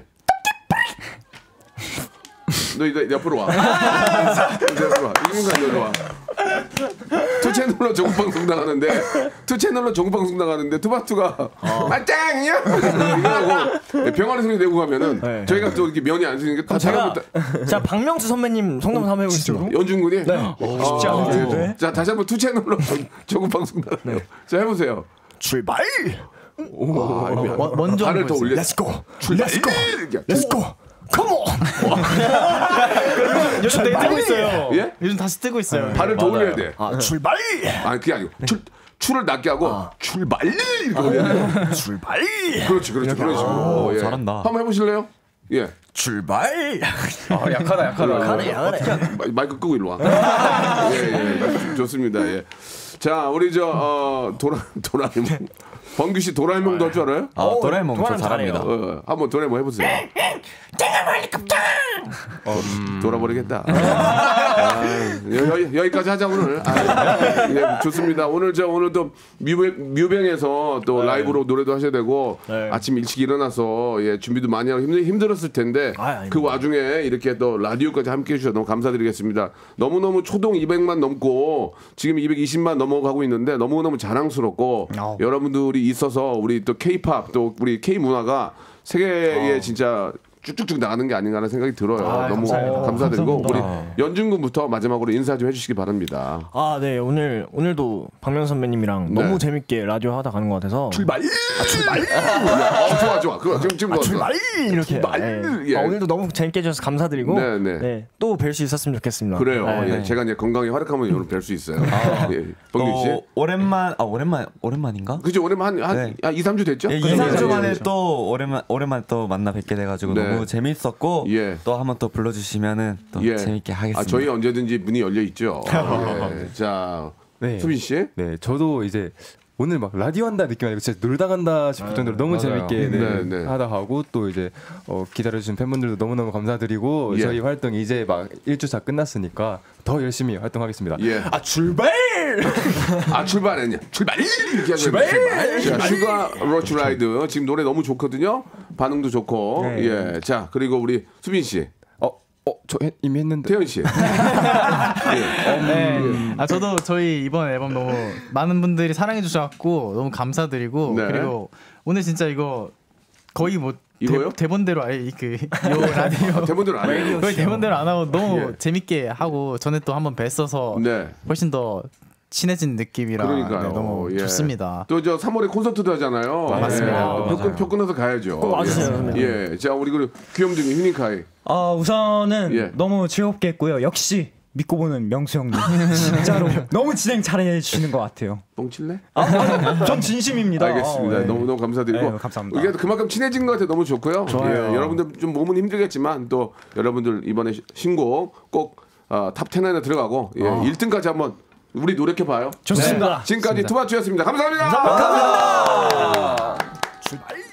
Speaker 1: 너 이제 옆으로 와. 이제 옆으로 와. 이민간 여기 와. 투 채널로 전국 방송 나가는데 투 채널로 전국 방송 나가는데 투바투가 맞짱이야 이거하고 병아리 소리 내고 가면은
Speaker 8: 네.
Speaker 1: 저희가 또 이렇게 면이 안 쓰니까 다
Speaker 8: 제가
Speaker 1: 잘하고
Speaker 8: 제가 박명수 선배님 성대모사 한번 해보겠습니다.
Speaker 1: 연중군이 네.
Speaker 8: 쉽지 않은데.
Speaker 1: 자 다시 한번 투 채널로 전- 전국 방송 나가요. 자 해보세요.
Speaker 8: 출발.
Speaker 1: 와,
Speaker 6: 뭐- 먼저
Speaker 1: 발을
Speaker 6: 한번
Speaker 1: 더 올려.
Speaker 8: Let's go.
Speaker 1: 출발.
Speaker 8: Let's go.
Speaker 1: 이렇게.
Speaker 8: Let's go. Come on.
Speaker 6: 요즘 되게 뜨고 있어요.
Speaker 1: 예?
Speaker 6: 요즘 다시 뜨고 있어요.
Speaker 1: 발을 더 올려야 돼.
Speaker 8: 아, 출발.
Speaker 1: 아니 그게 아니고 출 출을 낮게 하고 출발 이렇게 올려야 돼.
Speaker 8: 출발.
Speaker 1: 그렇지, 그렇지, 그런 식으로. 어, 예.
Speaker 5: 잘한다.
Speaker 1: 한번 해보실래요? 예.
Speaker 8: 출발.
Speaker 2: 아, 약하다, 약하다.
Speaker 8: 가네, 가네.
Speaker 1: 마, 마이크 끄고 일로 와. 예, 예, 좋습니다. 예. 자, 우리 저 어, 도라 도라에몽 범규 씨 도라에몽도 할 줄 알아요?
Speaker 5: 아, 도라에몽 저
Speaker 8: 도라에몽
Speaker 5: 잘합니다.
Speaker 1: 어, 한번 도라에몽 해보세요. 어, 돌아버리겠다. 아, 여기, 여기까지 하자 오늘. 아, 예, 좋습니다. 오늘 저 오늘도 뮤뱅, 뮤뱅에서 또 라이브로 노래도 하셔야 되고
Speaker 8: 네.
Speaker 1: 아침 일찍 일어나서 예, 준비도 많이 하고 힘들, 힘들었을 텐데
Speaker 8: 아, 아닙니다.
Speaker 1: 그 와중에 이렇게 또 라디오까지 함께 해주셔서 너무 감사드리겠습니다. 너무너무 초동 이백만 넘고 지금 이백이십만 넘어가고 있는데 너무너무 자랑스럽고
Speaker 6: 아우.
Speaker 1: 여러분들이 있어서 우리 또 K-팝 또 우리 K 문화가 세계에 진짜 쭉쭉쭉 나가는 게 아닌가라는 생각이 들어요.
Speaker 8: 아,
Speaker 1: 너무
Speaker 8: 감사합니다.
Speaker 1: 감사드리고
Speaker 8: 감사합니다.
Speaker 1: 우리 연준군부터 마지막으로 인사 좀 해주시기 바랍니다.
Speaker 8: 아, 네. 오늘 오늘도 박명수 선배님이랑
Speaker 1: 네.
Speaker 8: 너무 재밌게 라디오 하다 가는 것 같아서
Speaker 1: 출발! 아, 출발! 어, 좋아 좋아. 그거 지금 지금
Speaker 8: 아,
Speaker 1: 넣었어.
Speaker 8: 출발 이렇게.
Speaker 1: 출발!
Speaker 8: 네.
Speaker 1: 예.
Speaker 8: 아, 오늘도 너무 재밌게 해주셔서 감사드리고
Speaker 1: 네, 네.
Speaker 8: 네, 또 뵐 수 있었으면 좋겠습니다.
Speaker 1: 그래요.
Speaker 8: 네.
Speaker 1: 예. 제가 이제 건강히 활약하면 오늘 뵐 수 있어요. 예. 범규 씨.
Speaker 5: 어, 오랜만 아 오랜만 오랜만인가?
Speaker 1: 그죠 오랜만 한한
Speaker 5: 네.
Speaker 1: 이, 삼 주 됐죠?
Speaker 5: 예,
Speaker 1: 그
Speaker 5: 이, 삼 주
Speaker 1: 정도
Speaker 5: 만에
Speaker 1: 됐죠.
Speaker 5: 또 오랜만 오랜만에 또 만나 뵙게 돼가지고
Speaker 1: 네.
Speaker 5: 너무 재밌었고
Speaker 1: 예.
Speaker 5: 또 한번 또 불러주시면은 또
Speaker 1: 예.
Speaker 5: 재밌게 하겠습니다.
Speaker 1: 아, 저희 언제든지 문이 열려 있죠. 예. 자,
Speaker 2: 네.
Speaker 1: 수빈 씨.
Speaker 2: 네, 저도 이제 오늘 막 라디오 한다 느낌 아니고 진짜 놀다 간다 싶을 정도로 너무
Speaker 1: 맞아요.
Speaker 2: 재밌게 네,
Speaker 1: 네, 네.
Speaker 2: 하다 하고 또 이제 어, 기다려주신 팬분들도 너무너무 감사드리고
Speaker 1: 예.
Speaker 2: 저희 활동 이제 막 일 주차 끝났으니까 더 열심히 활동하겠습니다.
Speaker 1: 예.
Speaker 2: 아 출발!
Speaker 1: 아 출발했냐? 출발! 이렇게 출발! 자, 슈가 로치 라이드 지금 노래 너무 좋거든요. 반응도 좋고. 예. 자, 그리고 우리 수빈 씨.
Speaker 2: 어, 어, 저 해- 이미 했는데.
Speaker 1: 태연 씨.
Speaker 6: 네. 아 저도 저희 이번 앨범 너무 많은 분들이 사랑해 주셔갖고 너무 감사드리고
Speaker 1: 네.
Speaker 6: 그리고 오늘 진짜 이거 거의 뭐
Speaker 1: 이거요?
Speaker 6: 대, 대본대로 아예 그요 라디오
Speaker 1: 아, 대본대로 안 해요.
Speaker 6: 거의 대본대로 안 하고 너무
Speaker 1: 예.
Speaker 6: 재밌게 하고 전에 또 한번 뵀어서
Speaker 1: 네.
Speaker 6: 훨씬 더 친해진 느낌이라
Speaker 1: 그러니까요.
Speaker 6: 네, 너무
Speaker 1: 예.
Speaker 6: 좋습니다.
Speaker 1: 또 저 삼월에 콘서트도 하잖아요.
Speaker 6: 맞습니다.
Speaker 1: 예. 표, 끊, 표 끊어서 가야죠.
Speaker 8: 꼭 와주세요.
Speaker 1: 예. 예. 자, 우리 그 귀염둥이 휴닝카이.
Speaker 4: 아 우선은
Speaker 1: 예.
Speaker 4: 너무 즐겁게 했고요. 역시 믿고 보는 명수 형님 진짜로 너무 진행 잘해 주시는 것 같아요.
Speaker 1: 뻥칠래?
Speaker 4: 아, 전 진심입니다.
Speaker 1: 알겠습니다.
Speaker 4: 어, 네.
Speaker 1: 너무 너무 감사드리고
Speaker 4: 네, 감사합니다.
Speaker 1: 이게 그만큼 친해진 것 같아 너무 좋고요.
Speaker 6: 좋아요.
Speaker 1: 예, 여러분들 좀 몸은 힘들겠지만 또 여러분들 이번에 시- 신곡 꼭 어, 탑 텐 안에 들어가고 예, 일 등까지 한번 우리 노력해 봐요.
Speaker 8: 좋습니다.
Speaker 1: 지금까지 투바투였습니다. 감사합니다. 감사합니다.
Speaker 8: 출발.